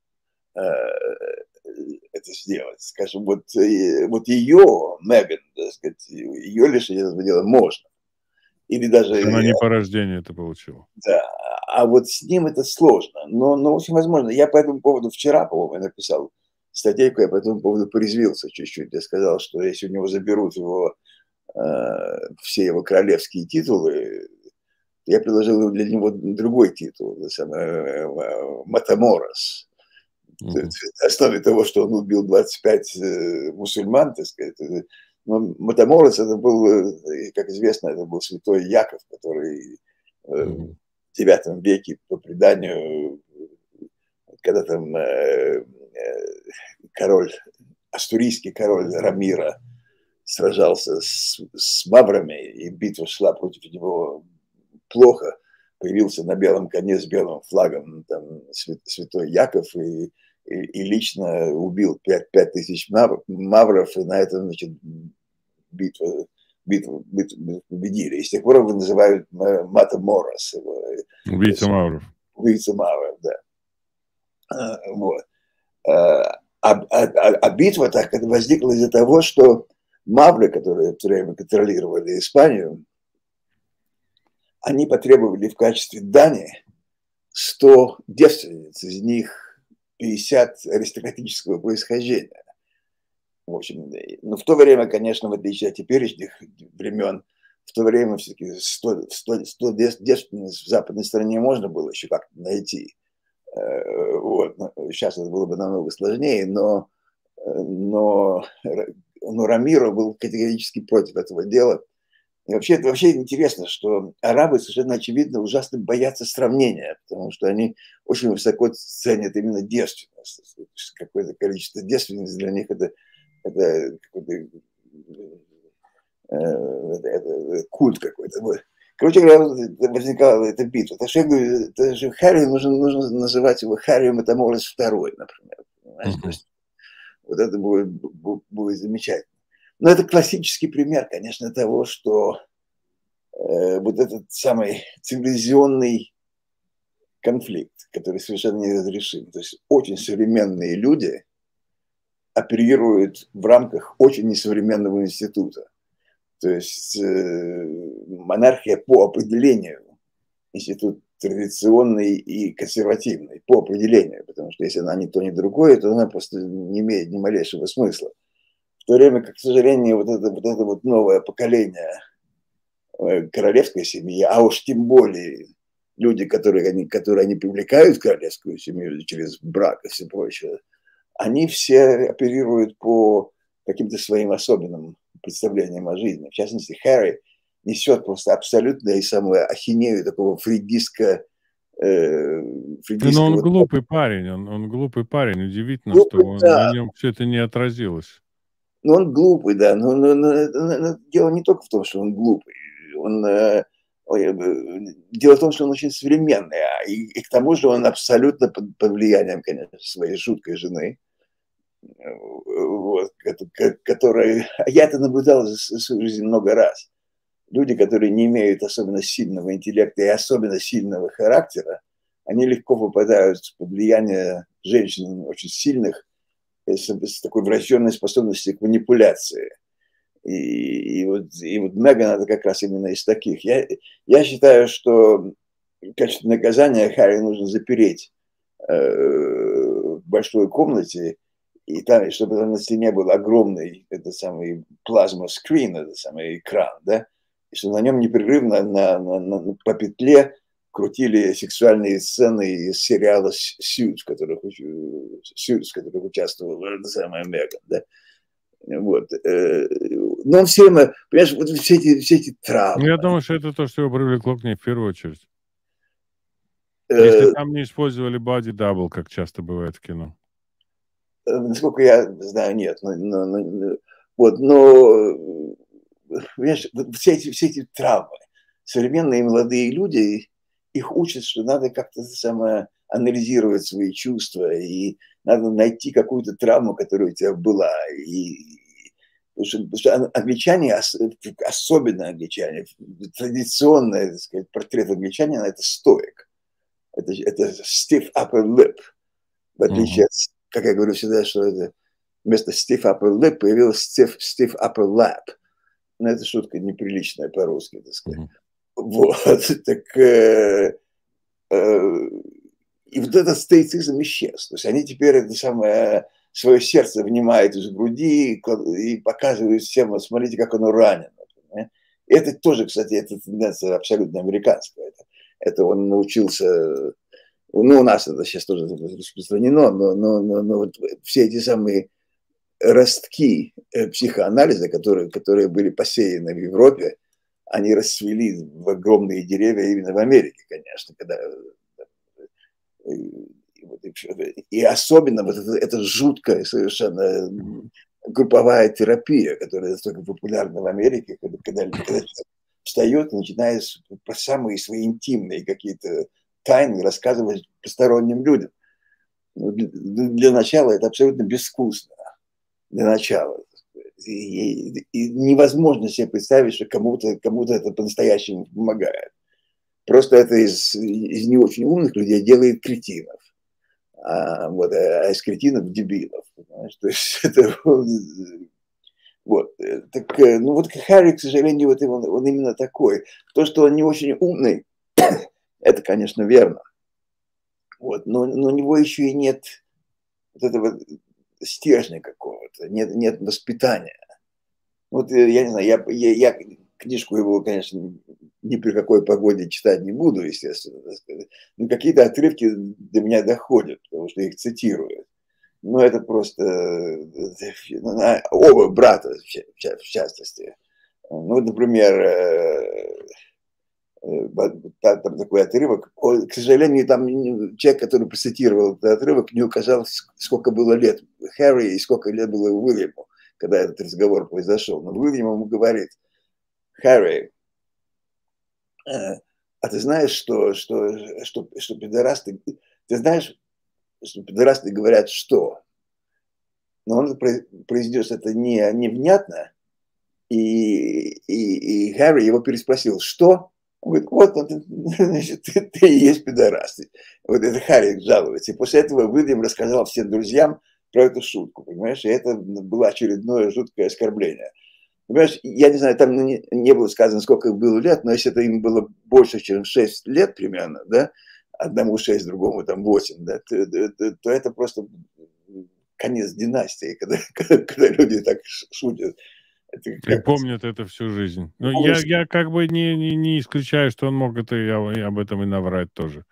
это сделать. Скажем, вот ее, Меган, так сказать, ее лишить этого дела можно. Или даже... Она не по рождению это получила. Да, а вот с ним это сложно. Но в общем, возможно. Я по этому поводу вчера, по-моему, написал статейку, я по этому поводу порезвился чуть-чуть. Я сказал, что если у него заберут все его королевские титулы, я предложил для него другой титул, Матаморос. На основе того, что он убил 25 мусульман, так сказать. Но Матаморос, это был, как известно, это был святой Яков, который в IX веке, по преданию, когда там астурийский король Рамира сражался с маврами, и битва шла против него плохо, появился на белом коне с белым флагом там, святой Яков и лично убил 5000 мавров, и на этом, значит, битву победили. И с тех пор его называют Матаморос. Убийца мавров. Убийца мавров, да. Вот. А битва так возникла из-за того, что мавры, которые в то время контролировали Испанию, они потребовали в качестве дани 100 девственниц, из них 50 аристократического происхождения. В общем, но в то время, конечно, в отличие от теперешних времен, в то время все-таки 100 девственниц в западной стране можно было еще как-то найти. Вот. Сейчас это было бы намного сложнее, но Рамиро был категорически против этого дела. И вообще интересно, что арабы совершенно очевидно ужасно боятся сравнения, потому что они очень высоко ценят именно девственность. Какое-то количество девственниц для них это культ какой-то. Короче говоря, возникала эта битва. Так что я говорю, Харри нужно называть его Харри Матаморос II, например. То есть, вот это будет замечательно. Но это классический пример, конечно, того, что вот этот самый цивилизационный конфликт, который совершенно неразрешим. То есть очень современные люди оперируют в рамках очень несовременного института. То есть монархия по определению институт традиционный и консервативный, по определению, потому что если она ни то, ни другое, то она просто не имеет ни малейшего смысла. В то время как, к сожалению, вот это новое поколение королевской семьи, а уж тем более люди, которые они привлекают в королевскую семью через брак и все прочее, они все оперируют по каким-то своим особенным представлениям о жизни. В частности, Харри несет просто абсолютно самую ахинею такого фригистского... Но он глупый парень, он глупый парень. Удивительно, что на нем все это не отразилось. Ну, он глупый, да, но дело не только в том, что он глупый. Дело в том, что он очень современный, и к тому же он абсолютно под влиянием, конечно, своей жуткой жены, вот, которая... Я это наблюдал за свою жизнь много раз. Люди, которые не имеют особенно сильного интеллекта и особенно сильного характера, они легко попадают под влияние женщин очень сильных, с такой врожденной способностью к манипуляции. И вот Меган это как раз именно из таких. Я считаю, что в качестве наказания Харри нужно запереть в большой комнате, и там, чтобы там на стене был огромный, это самый плазма-скрин, это самый экран, да, и что на нем непрерывно по петле крутили сексуальные сцены из сериала «Сьюз», в которых участвовала самая Меган, да. Вот. Но он все время, понимаешь, вот все эти травмы. Я думаю, что это то, что его привлекло к ней в первую очередь. Если там не использовали body double, как часто бывает в кино. Насколько я знаю, нет. Но понимаешь, все эти травмы, современные молодые люди, их учат, что надо как-то анализировать свои чувства, и надо найти какую-то травму, которая у тебя была. Потому что англичане, особенно англичане, традиционный, так сказать, портрет англичанина – это стоик. Это stiff upper lip. В отличие от, как я говорю всегда, что это вместо stiff upper lip появилось stiff upper lap. Но это шутка неприличная по-русски, так сказать. Вот, так... И вот этот стоицизм исчез. То есть они теперь это самое свое сердце вынимают из груди и показывают всем, вот смотрите, как оно ранено. И это тоже, кстати, эта тенденция абсолютно американская. Это он научился, ну, у нас это сейчас тоже распространено, но вот все эти самые ростки психоанализа, которые были посеяны в Европе, они расцвели в огромные деревья именно в Америке, конечно, когда... И особенно вот это жуткая совершенно групповая терапия, которая настолько популярна в Америке, когда человек встает и начинает про самые свои интимные какие-то тайны рассказывать посторонним людям. Для начала это абсолютно безвкусно. Для начала. И невозможно себе представить, что кому-то это по-настоящему помогает. Просто это из не очень умных людей делает кретинов. А из кретинов дебилов. Понимаешь? То есть это... Вот. Так, ну вот Харри, к сожалению, вот он именно такой. То, что он не очень умный, это, конечно, верно. Вот. Но у него еще и нет вот этого стержня какого-то, нет воспитания. Вот я не знаю, я книжку его, конечно, ни при какой погоде читать не буду, естественно, но какие-то отрывки до меня доходят, потому что их цитируют. Ну, это просто оба брата, в частности. Ну, например, там такой отрывок. К сожалению, там человек, который процитировал этот отрывок, не указал, сколько было лет Харри и сколько лет было Уильяму, когда этот разговор произошел. Но Уильям ему говорит: Харри, а ты знаешь, что пидорасты... Ты знаешь, что пидорасты говорят что? Но он произнес это невнятно, и Харри его переспросил: что? Он говорит: вот, значит, ты и есть пидорас. Вот это Харри жалуется. И после этого Уильям рассказал всем друзьям про эту шутку, понимаешь? И это было очередное жуткое оскорбление. Понимаешь, я не знаю, там не было сказано, сколько им было лет, но если это им было больше, чем 6 лет примерно, да, одному 6, другому там 8, да, то это просто конец династии, когда люди так шутят. И помнят это всю жизнь. Но я как бы не исключаю, что он мог это и об этом и наврать тоже.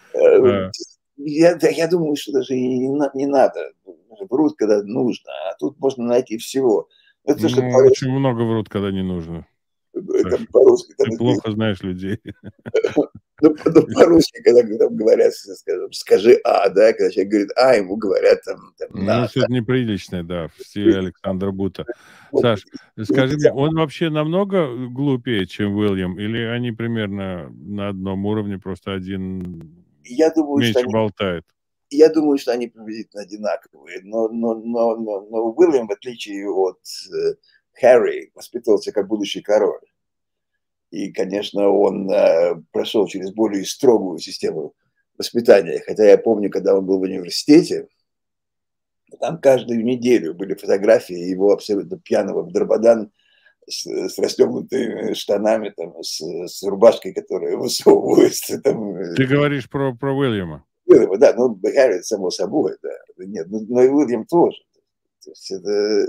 Я думаю, что даже и не надо. Врут, когда нужно, а тут можно найти всего. Это что очень много врут, когда не нужно. Ты плохо знаешь людей. Ну, по-русски, когда там говорят, скажем, скажи «а», да, когда человек говорит «а», ему говорят там Ну, «на». что-то неприличное, да, в стиле Александра Бута. Вот. Саш, скажи мне, он вообще намного глупее, чем Уильям, или они примерно на одном уровне, просто один Я думаю, что меньше они, болтает? я думаю, что они приблизительно одинаковые, но Уильям, в отличие от Харри, воспитывался как будущий король. И, конечно, он прошел через более строгую систему воспитания. Хотя я помню, когда он был в университете, там каждую неделю были фотографии его абсолютно пьяного в Драбадан с расстегнутыми штанами, там, с рубашкой, которая высовывается. Там, Ты говоришь про Уильяма. Уильяма, да, ну, Гарри, само собой, да. Нет, но и Уильям тоже. То есть это,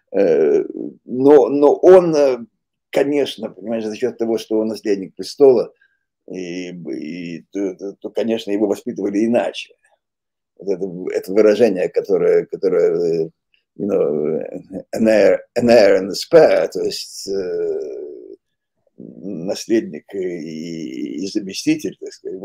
но он, конечно, понимаешь, за счет того, что он наследник престола, то, конечно, его воспитывали иначе. Вот это выражение, которое you know, an heir and a spare, то есть наследник и заместитель, так сказать,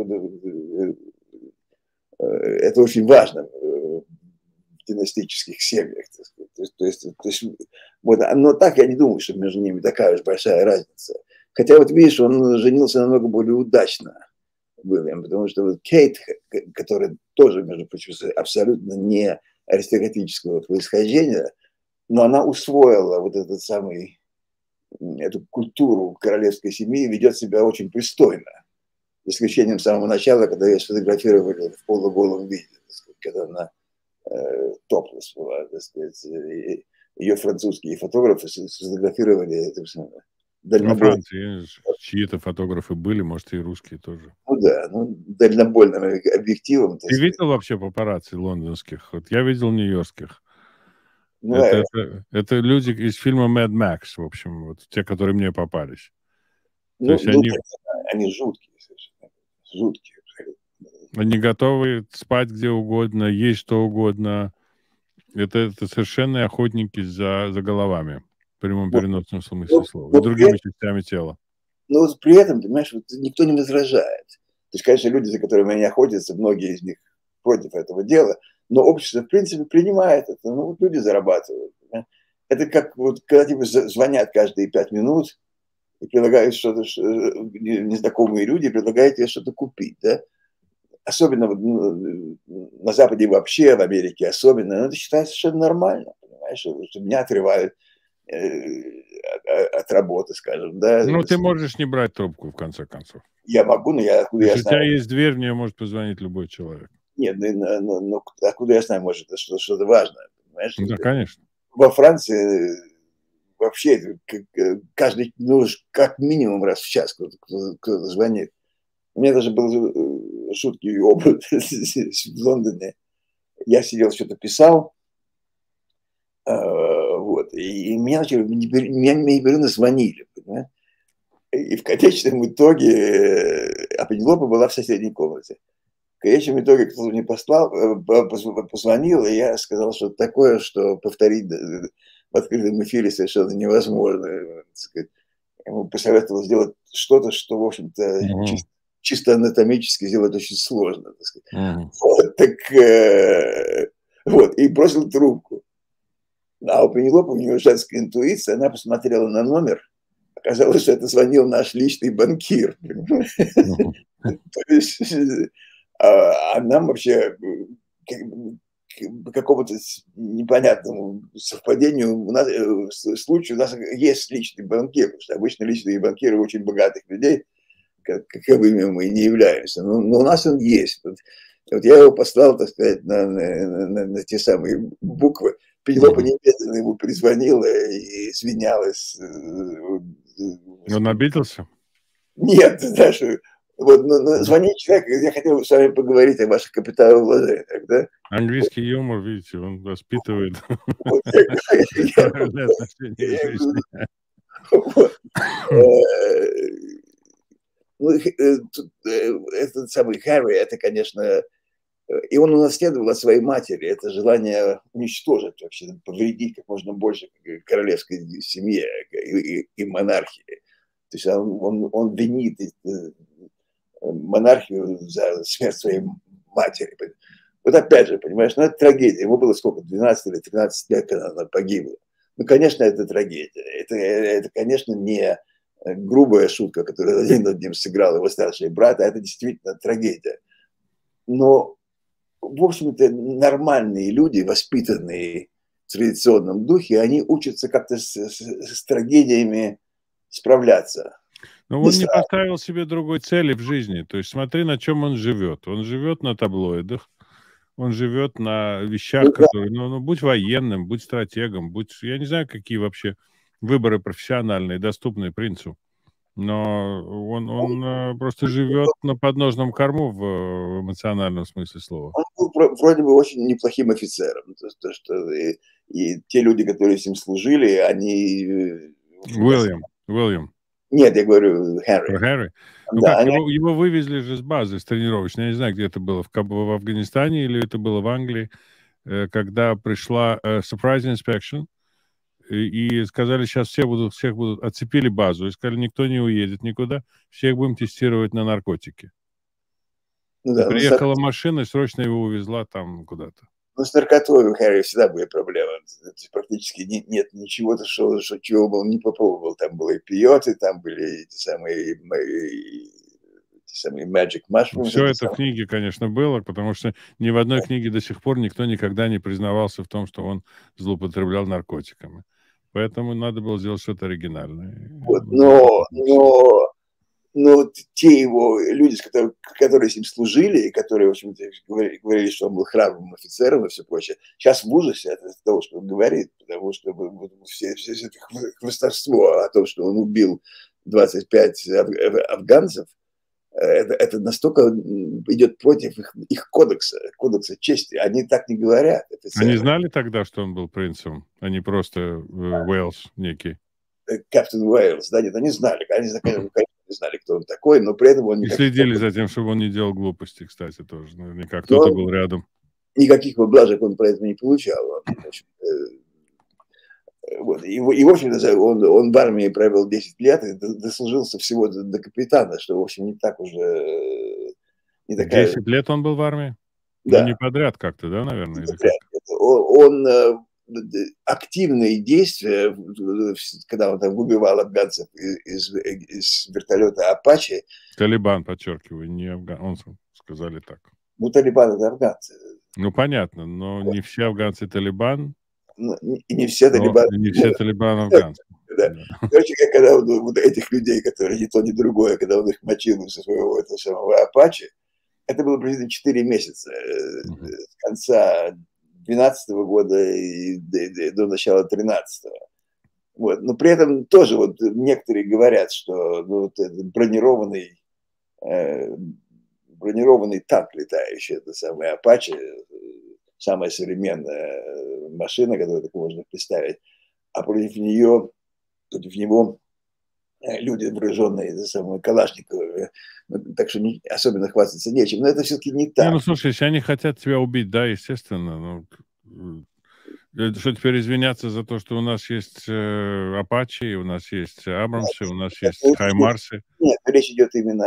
это очень важно в династических семьях. Так сказать. То есть, вот, но так я не думаю, что между ними такая уж большая разница. Хотя вот видишь, он женился намного более удачно, Уильям, потому что вот Кейт, которая тоже, между прочим, абсолютно не аристократического происхождения, но она усвоила вот этот самый, эту культуру королевской семьи и ведет себя очень пристойно. За исключением самого начала, когда ее сфотографировали в полуголом виде, сказать, когда она топлес была, так сказать, ее французские фотографы сфотографировали это Во дальнобойно. Франции чьи-то фотографы были, может, и русские тоже. Ну да, ну, дальнобойным объективом. Ты видел вообще папарацци лондонских? Вот я видел нью-йоркских. Ну, Это люди из фильма Mad Max, в общем, вот те, которые мне попались. То есть они жуткие совершенно. Жуткие. они готовы спать где угодно, есть что угодно. Это совершенные охотники за головами. В прямом Вот. переносном смысле слова. И Но другими частями тела. но вот при этом, понимаешь, вот никто не возражает. То есть, конечно, люди, за которыми они охотятся, многие из них против этого дела, но общество, в принципе, принимает это. Ну, вот люди зарабатывают. Понимаешь? Это как вот, когда тебе звонят каждые 5 минут и предлагают что-то, незнакомые люди предлагают тебе что-то купить, да? Особенно на Западе вообще, в Америке особенно, но это считается совершенно нормально, понимаешь, что меня отрывают от работы, скажем, да. Ну, ты можешь не брать трубку, в конце концов. Я могу, но откуда я Если у тебя знаю? есть дверь, в нее может позвонить любой человек. Нет, ну, откуда я знаю, может, это что-то важное, понимаешь? Да, конечно. Во Франции вообще каждый, ну, как минимум раз в час кто-то звонит. У меня даже был шуткий опыт в Лондоне. Я сидел, что-то писал, вот, и меня начали, меня непрерывно звонили, понимаешь? И в конечном итоге, а Пенелопа была в соседней комнате. В конечном итоге кто-то мне позвонил, и я сказал что-то такое, что повторить в открытом эфире совершенно невозможно. Я ему посоветовал сделать что-то, что, в общем-то, чисто анатомически сделать очень сложно. Так сказать. Вот, так, вот, и бросил трубку. А у Пенелопы, у нее женская интуиция, она посмотрела на номер, оказалось, что это звонил наш личный банкир. То есть, а нам вообще по какому-то непонятному совпадению у нас случаю у нас есть личный банкир, потому что обычно личные банкиры очень богатых людей, каковыми мы не являемся. Но у нас он есть. Вот я его послал, так сказать, на те самые буквы. Пенелопа немедленно ему перезвонила и извинялась. Он обиделся? Нет, ты знаешь, вот, звонит человек, я хотел с вами поговорить о ваших капиталовложениях, да? Английский юмор, видите, он воспитывает. Этот самый Харри, это, конечно, и он унаследовал от своей матери это желание уничтожить, вообще повредить как можно больше королевской семье и монархии. То есть он винит монархию за смерть своей матери. Вот опять же, понимаешь, ну это трагедия. Ему было сколько, 12 или 13 лет, когда она погибла. Ну, конечно, это трагедия. Это конечно, не грубая шутка, которую один над ним сыграл его старший брат, а это действительно трагедия. Но, в общем-то, нормальные люди, воспитанные в традиционном духе, они учатся как-то с трагедиями справляться. Но он не поставил себе другой цели в жизни. То есть смотри, на чем он живет. Он живет на таблоидах, он живет на вещах, которые... Ну, будь военным, будь стратегом, будь... Я не знаю, какие вообще выборы профессиональные доступны принцу. Но он просто живет на подножном корму в эмоциональном смысле слова. Он был вроде бы очень неплохим офицером. То, что и те люди, которые с ним служили, они... Уильям. Нет, я говорю Henry. Henry? Ну да, как, его вывезли же с базы, с тренировочной. Я не знаю, где это было, в Афганистане или это было в Англии, когда пришла surprise inspection, и сказали, сейчас всех будут, оцепили базу, и сказали, никто не уедет никуда, всех будем тестировать на наркотики. Ну, да, приехала машина и срочно его увезла там куда-то. Ну, с наркотой у Харри всегда были проблемы. Практически нет ничего, чего бы он не попробовал. Там было и пиоты, там были эти самые magic mushrooms. Все это в книге, конечно, было, потому что ни в одной книге до сих пор никто никогда не признавался в том, что он злоупотреблял наркотиками. Поэтому надо было сделать что-то оригинальное. Вот, но те его люди, которые с ним служили, и которые, в общем-то, говорили, что он был храбрым офицером и все прочее, сейчас в ужасе от того, что он говорит, потому что все это хвастовство о том, что он убил 25 афганцев, это настолько идет против их кодекса чести. Они так не говорят. Офицеры. Они знали тогда, что он был принцем, а не просто Уэллс некий? Капитан Уэллс, да, нет, они знали. Они, конечно, не знали, кто он такой, но при этом он... И следили за тем, чтобы он не делал глупости, кстати, тоже. Наверняка кто-то был рядом. Никаких поблажек он про это не получал. Вот. И в общем-то, он в армии провел 10 лет и дослужился всего до капитана, что, в общем, не так уже... Не такая... 10 лет он был в армии? Да. Ну, не подряд как-то, да, наверное? Не подряд. Он активные действия, когда он там убивал афганцев из вертолета «Апачи». Талибан, подчеркиваю, не афганцы, сказали так. Ну, Талибан – это афганцы. Ну, понятно, но не все афганцы Талибан. И не все Талибан. Не все Талибан афганцы. Да. Короче, когда вот этих людей, которые ни то, ни другое, когда он их мочил со своего этого самого «Апачи», это было примерно 4 месяца. С конца 2012 года и до начала 2013. Вот. Но при этом тоже вот некоторые говорят, что вот бронированный танк летающий, это самый Апачи, самая современная машина, которую так можно представить, а против него люди, вооруженные Калашниковыми, так что особенно хвастаться нечем. Но это все-таки не так. Ну, слушай, если они хотят тебя убить, да, естественно. Что теперь извиняться за то, что у нас есть Апачи, у нас есть Абрамсы, у нас есть Хаймарсы? Нет, речь идет именно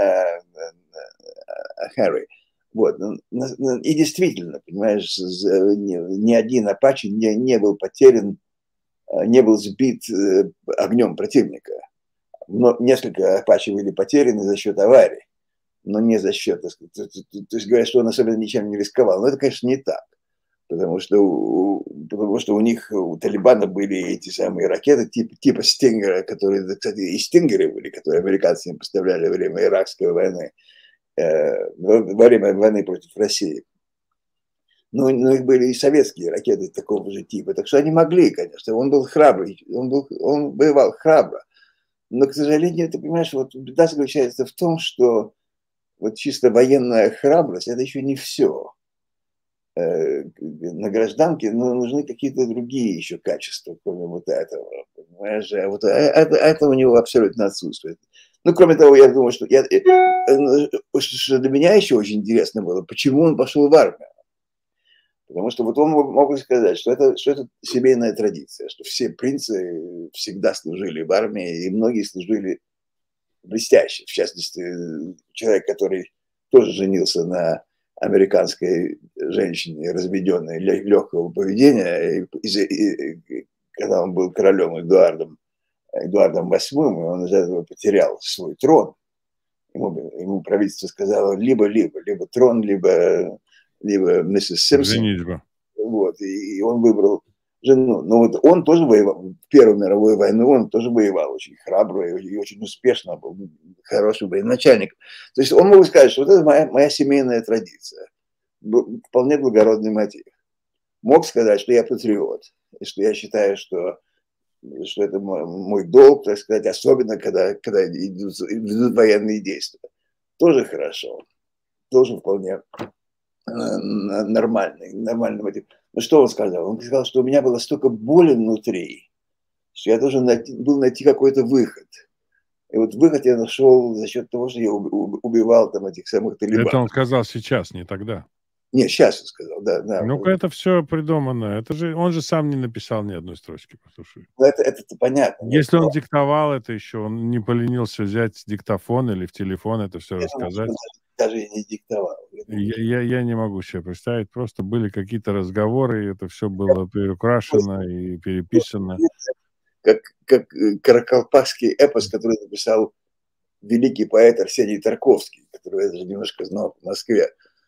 о Харри. Вот. И действительно, понимаешь, ни один Апачи не был потерян, не был сбит огнем противника. Но несколько Апачи были потеряны за счет аварий, но не за счет, то есть говорят, что он особенно ничем не рисковал. Но это, конечно, не так, потому что у них, у Талибана были эти самые ракеты типа Стингера, которые, кстати, и Стингеры были, которые американцы им поставляли во время Иракской войны, во время войны против России. Но их были и советские ракеты такого же типа, так что они могли, конечно. Он был храбрый, он воевал храбро. Но, к сожалению, ты понимаешь, вот беда заключается в том, что вот чисто военная храбрость – это еще не все. На гражданке нужны какие-то другие еще качества, кроме вот этого. Понимаешь? А вот это у него абсолютно отсутствует. Ну, кроме того, я думаю, что для меня еще очень интересно было, почему он пошел в армию. Потому что вот он мог сказать, что это семейная традиция, что все принцы всегда служили в армии, и многие служили блестящий. В частности, человек, который тоже женился на американской женщине, разведенной, легкого поведения, когда он был королем Эдуардом VIII, он из-за этого потерял свой трон. Ему правительство сказало либо трон, либо миссис Симпсон. Женитьба. Вот, и он выбрал жену. Но вот он тоже воевал, в Первую мировую войну он тоже воевал очень храбро и очень успешно, был хорошим военачальником. То есть он мог сказать, что вот это моя семейная традиция. Вполне благородный мотив. Мог сказать, что я патриот, и что я считаю, что это мой долг, так сказать, особенно когда идут военные действия. Тоже хорошо, тоже вполне нормальный мотив. Но что он сказал? Он сказал, что у меня было столько боли внутри, что я должен был найти какой-то выход. И вот выход я нашел за счет того, что я убивал там этих самых талибанов. Это он сказал сейчас, не тогда. Нет, сейчас я сказал, да. Ну-ка, это все придумано. Он же сам не написал ни одной строчки, послушай. Ну, это понятно. Если он диктовал это еще, он не поленился взять диктофон или в телефон это все рассказать. Даже и не диктовал. Я не могу себе представить. Просто были какие-то разговоры, и это все было переукрашено и переписано. Как каракалпакский эпос, который написал великий поэт Арсений Тарковский, который я даже немножко знал в Москве.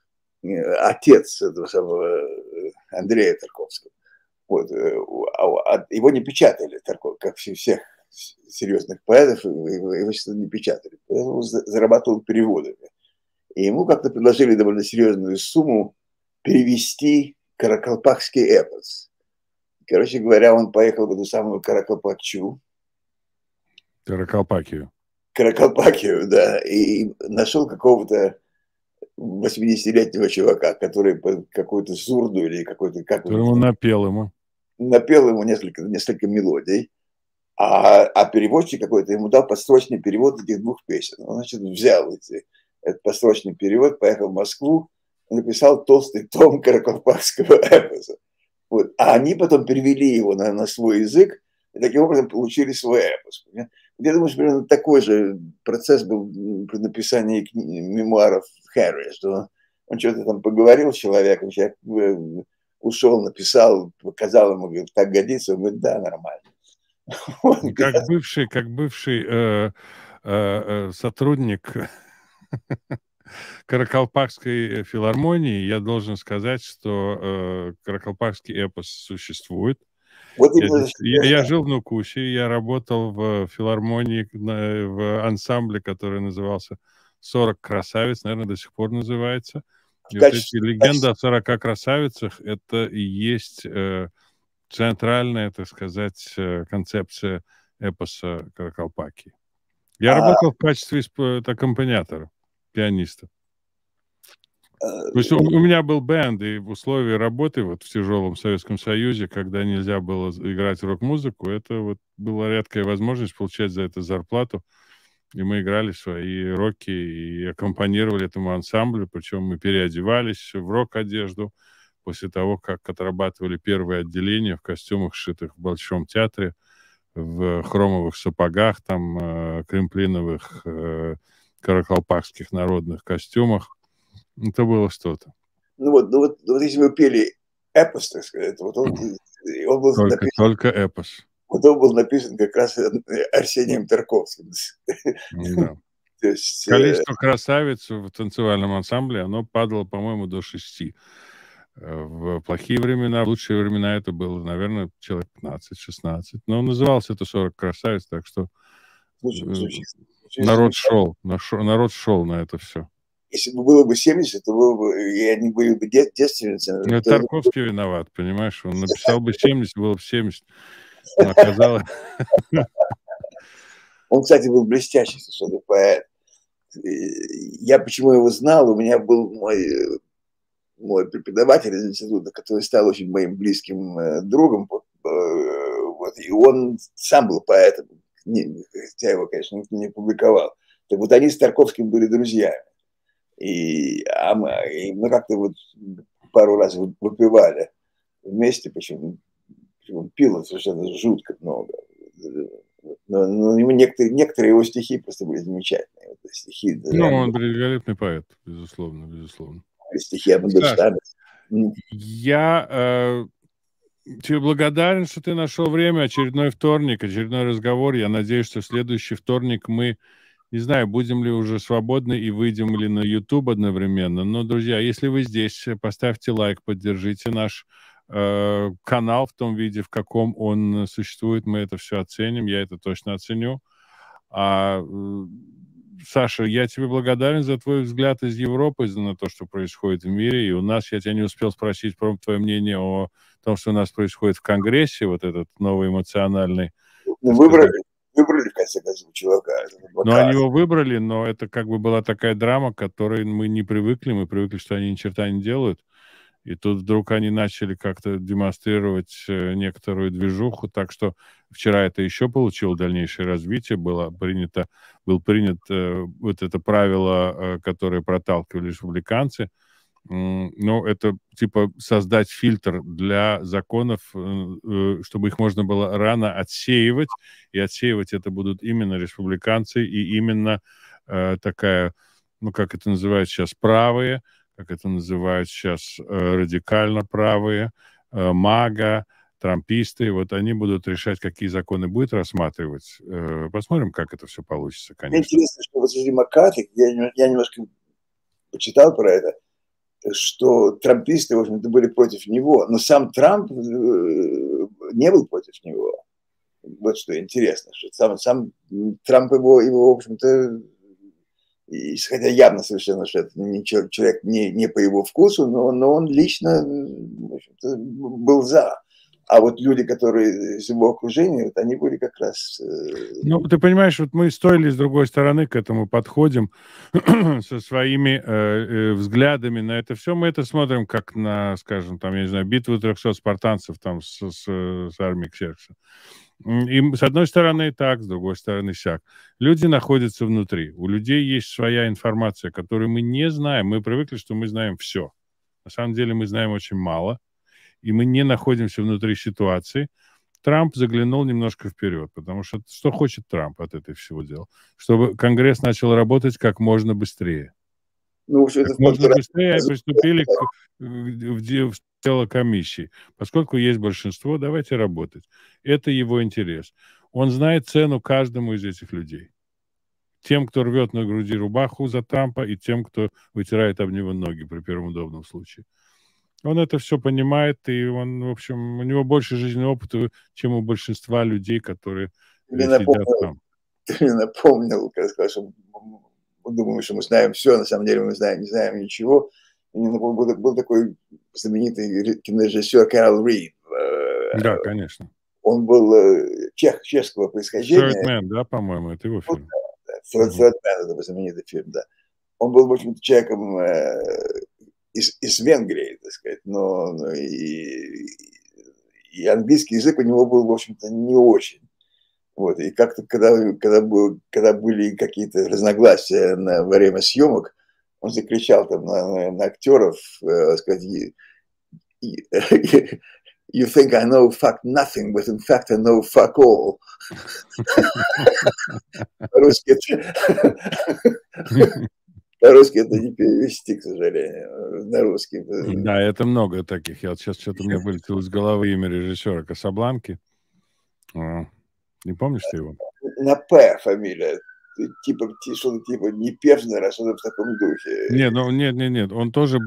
Отец этого самого Андрея Тарковского. Вот. Его не печатали, как всех серьезных поэтов, его не печатали. Он зарабатывал переводами. И ему как-то предложили довольно серьезную сумму перевести каракалпакский эпос. Короче говоря, он поехал в эту самую Каракалпакчу. Каракалпакию, да, и нашел какого-то 80-летнего чувака, который какую-то зурду или какой-то... Который ему напел ему. Напел ему несколько мелодий, а переводчик какой-то ему дал подстрочный перевод этих двух песен. Он, значит, взял этот подстрочный перевод, поехал в Москву и написал толстый том каракалпакского эпоса. Вот. А они потом перевели его на свой язык, и таким образом получили свой эпос. Я думаю, что примерно такой же процесс был при написании мемуаров Хэрри, что он что-то там поговорил с человеком, человек ушел, написал, показал ему, говорит, так годится, он говорит, да, нормально. Как бывший сотрудник Каракалпакской филармонии, я должен сказать, что каракалпакский эпос существует. Вот я жил в Нукусе, я работал в филармонии, в ансамбле, который назывался «40 красавиц», наверное, до сих пор называется. И вот эти легенды о 40 красавицах, это и есть центральная, так сказать, концепция эпоса Каракалпакии. Я работал в качестве аккомпаниатора, пианиста. То есть у меня был бэнд, и в условиях работы вот в тяжелом Советском Союзе, когда нельзя было играть рок-музыку, это вот была редкая возможность получать за это зарплату. И мы играли свои роки и аккомпанировали этому ансамблю, причем мы переодевались в рок-одежду после того, как отрабатывали первое отделение в костюмах, сшитых в Большом театре, в хромовых сапогах, там, кремплиновых, каракалпакских народных костюмах. Это было что-то. Ну вот если мы пели эпос, так сказать, вот он был написан... Только эпос. Вот он был написан как раз Арсением Тарковским. Да. Количество красавиц в танцевальном ансамбле, оно падало, по-моему, до 6. В плохие времена, в лучшие времена это было, наверное, человек 15-16. Но назывался это 40 красавиц, так что народ шел на это все. Если бы было бы 70, то было бы, и они были бы девственницами. Ну, Тарковский виноват, понимаешь? Он написал бы 70, было бы 70. Но оказалось... Он, кстати, был блестящий совершенно поэт. Я почему его знал? У меня был мой преподаватель из института, который стал очень моим близким другом. Вот, и он сам был поэтом, хотя его, конечно, никто не публиковал. Так вот, они с Тарковским были друзьями. И мы как-то вот пару раз выпивали вместе, почему он пил совершенно жутко много. Но у него некоторые его стихи просто были замечательные. Вот стихи, Ну, он великолепный поэт, безусловно, безусловно. стихи о Мандельштаме. Я тебе благодарен, что ты нашел время. Очередной вторник, очередной разговор. Я надеюсь, что в следующий вторник мы, не знаю, будем ли уже свободны и выйдем ли на YouTube одновременно. Но, друзья, если вы здесь, поставьте лайк, поддержите наш канал в том виде, в каком он существует. Мы это все оценим, я это точно оценю. Саша, я тебе благодарен за твой взгляд из Европы, на то, что происходит в мире. И у нас, я тебя не успел спросить про твое мнение о том, что у нас происходит в Конгрессе, вот этот новый эмоциональный... Выбрали, в конце концов, чувака. Ну, они его выбрали, но это как бы была такая драма, к которой мы не привыкли. Мы привыкли, что они ни черта не делают. И тут вдруг они начали как-то демонстрировать некоторую движуху, так что вчера это еще получило дальнейшее развитие, был принят вот это правило, которое проталкивали республиканцы. Ну, это типа создать фильтр для законов, чтобы их можно было рано отсеивать, и отсеивать это будут именно республиканцы и именно такая, ну, как это называют сейчас, правые, как это называют сейчас, радикально правые, мага, трамписты. Вот они будут решать, какие законы будет рассматривать. Посмотрим, как это все получится, конечно. Мне интересно, что вот среди Маккарти, я немножко почитал про это, что трамписты, в общем-то, были против него, но сам Трамп не был против него. Вот что интересно, что сам Трамп его в общем-то, хотя явно совершенно, что это человек не по его вкусу, но он лично, в общем-то, был за. А вот люди, которые из его окружения, вот они были как раз... Ну, ты понимаешь, вот мы стоили с другой стороны к этому подходим со своими взглядами на это все. Мы это смотрим как на, скажем, там, я не знаю, битву 300 спартанцев там с армией Ксеркса. И с одной стороны так, с другой стороны сяк. Люди находятся внутри. У людей есть своя информация, которую мы не знаем. Мы привыкли, что мы знаем все. На самом деле мы знаем очень мало. И мы не находимся внутри ситуации. Трамп заглянул немножко вперед, потому что хочет Трамп от этого всего дела? Чтобы Конгресс начал работать как можно быстрее. Ну, как можно быстрее приступили в дело комиссии. Поскольку есть большинство, давайте работать. Это его интерес. Он знает цену каждому из этих людей. Тем, кто рвет на груди рубаху за Трампа, и тем, кто вытирает об него ноги при первом удобном случае. Он это все понимает, и он, в общем, у него больше жизненного опыта, чем у большинства людей, которые сидят там. Ты мне напомнил, как сказать, что мы думаем, что мы знаем все, на самом деле мы не знаем ничего. Был такой знаменитый кинорежиссер Кэрол Рид. Да, конечно. Он был чешского происхождения. Third Man, да, по-моему, это его фильм. Third Man, это знаменитый фильм, да. Он был, в общем-то, человеком из Венгрии, так сказать, но и английский язык у него был, в общем-то, не очень. Вот, и как-то, когда были какие-то разногласия во время съемок, он закричал там на актеров, сказать, you think I know fuck nothing, but in fact I know fuck all. По-русски это не перевести, к сожалению, на русский. Да, это много таких. Я сейчас что-то у меня вылетело из головы имя режиссера Касабланки. Не помнишь ты его? На П фамилия. Типа что-то типа не Певзнер, а что-то в таком духе. Нет. Он тоже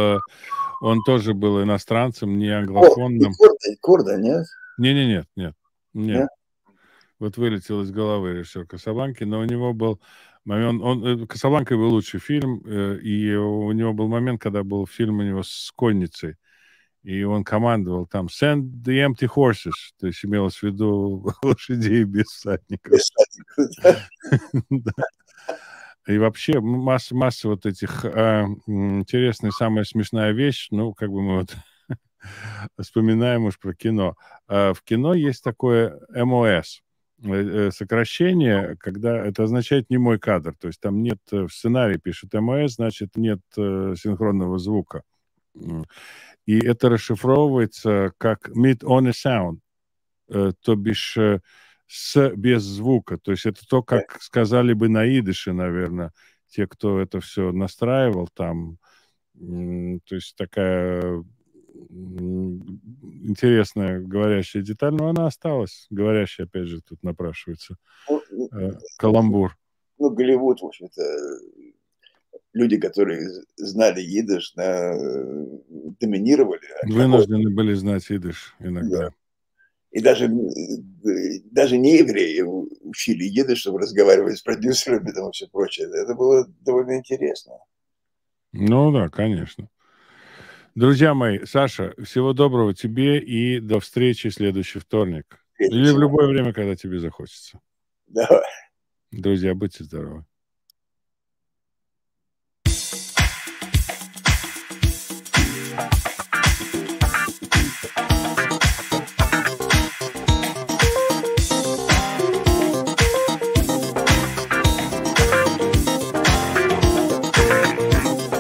был иностранцем, не англофонным. Корда, нет? Нет. Вот вылетел из головы режиссер Касабланки, но у него был момент... Касабланка его лучший фильм, и у него был момент, когда был фильм у него с конницей, и он командовал там «Send the empty horses», то есть имелось в виду лошадей без всадников. И вообще масса вот этих интересная, самая смешная вещь, ну, как бы мы вот вспоминаем уж про кино. В кино есть такое МОС, сокращение, когда это означает немой кадр, то есть там нет, в сценарии пишет МОС, значит, нет синхронного звука. И это расшифровывается как mid on a sound, то бишь без звука. То есть это то, как сказали бы на идыше, наверное, те, кто это все настраивал там. То есть такая интересная говорящая деталь, но она осталась. Говорящая, опять же, тут напрашивается. Каламбур. Ну, Голливуд, в общем-то, люди, которые знали идыш, доминировали. Вынуждены были знать идыш иногда. Да. И даже не евреи учили идыш, чтобы разговаривать с продюсерами и все прочее. Это было довольно интересно. Ну да, конечно. Друзья мои, Саша, всего доброго тебе и до встречи в следующий вторник. Или в любое время, когда тебе захочется. Давай. Друзья, будьте здоровы.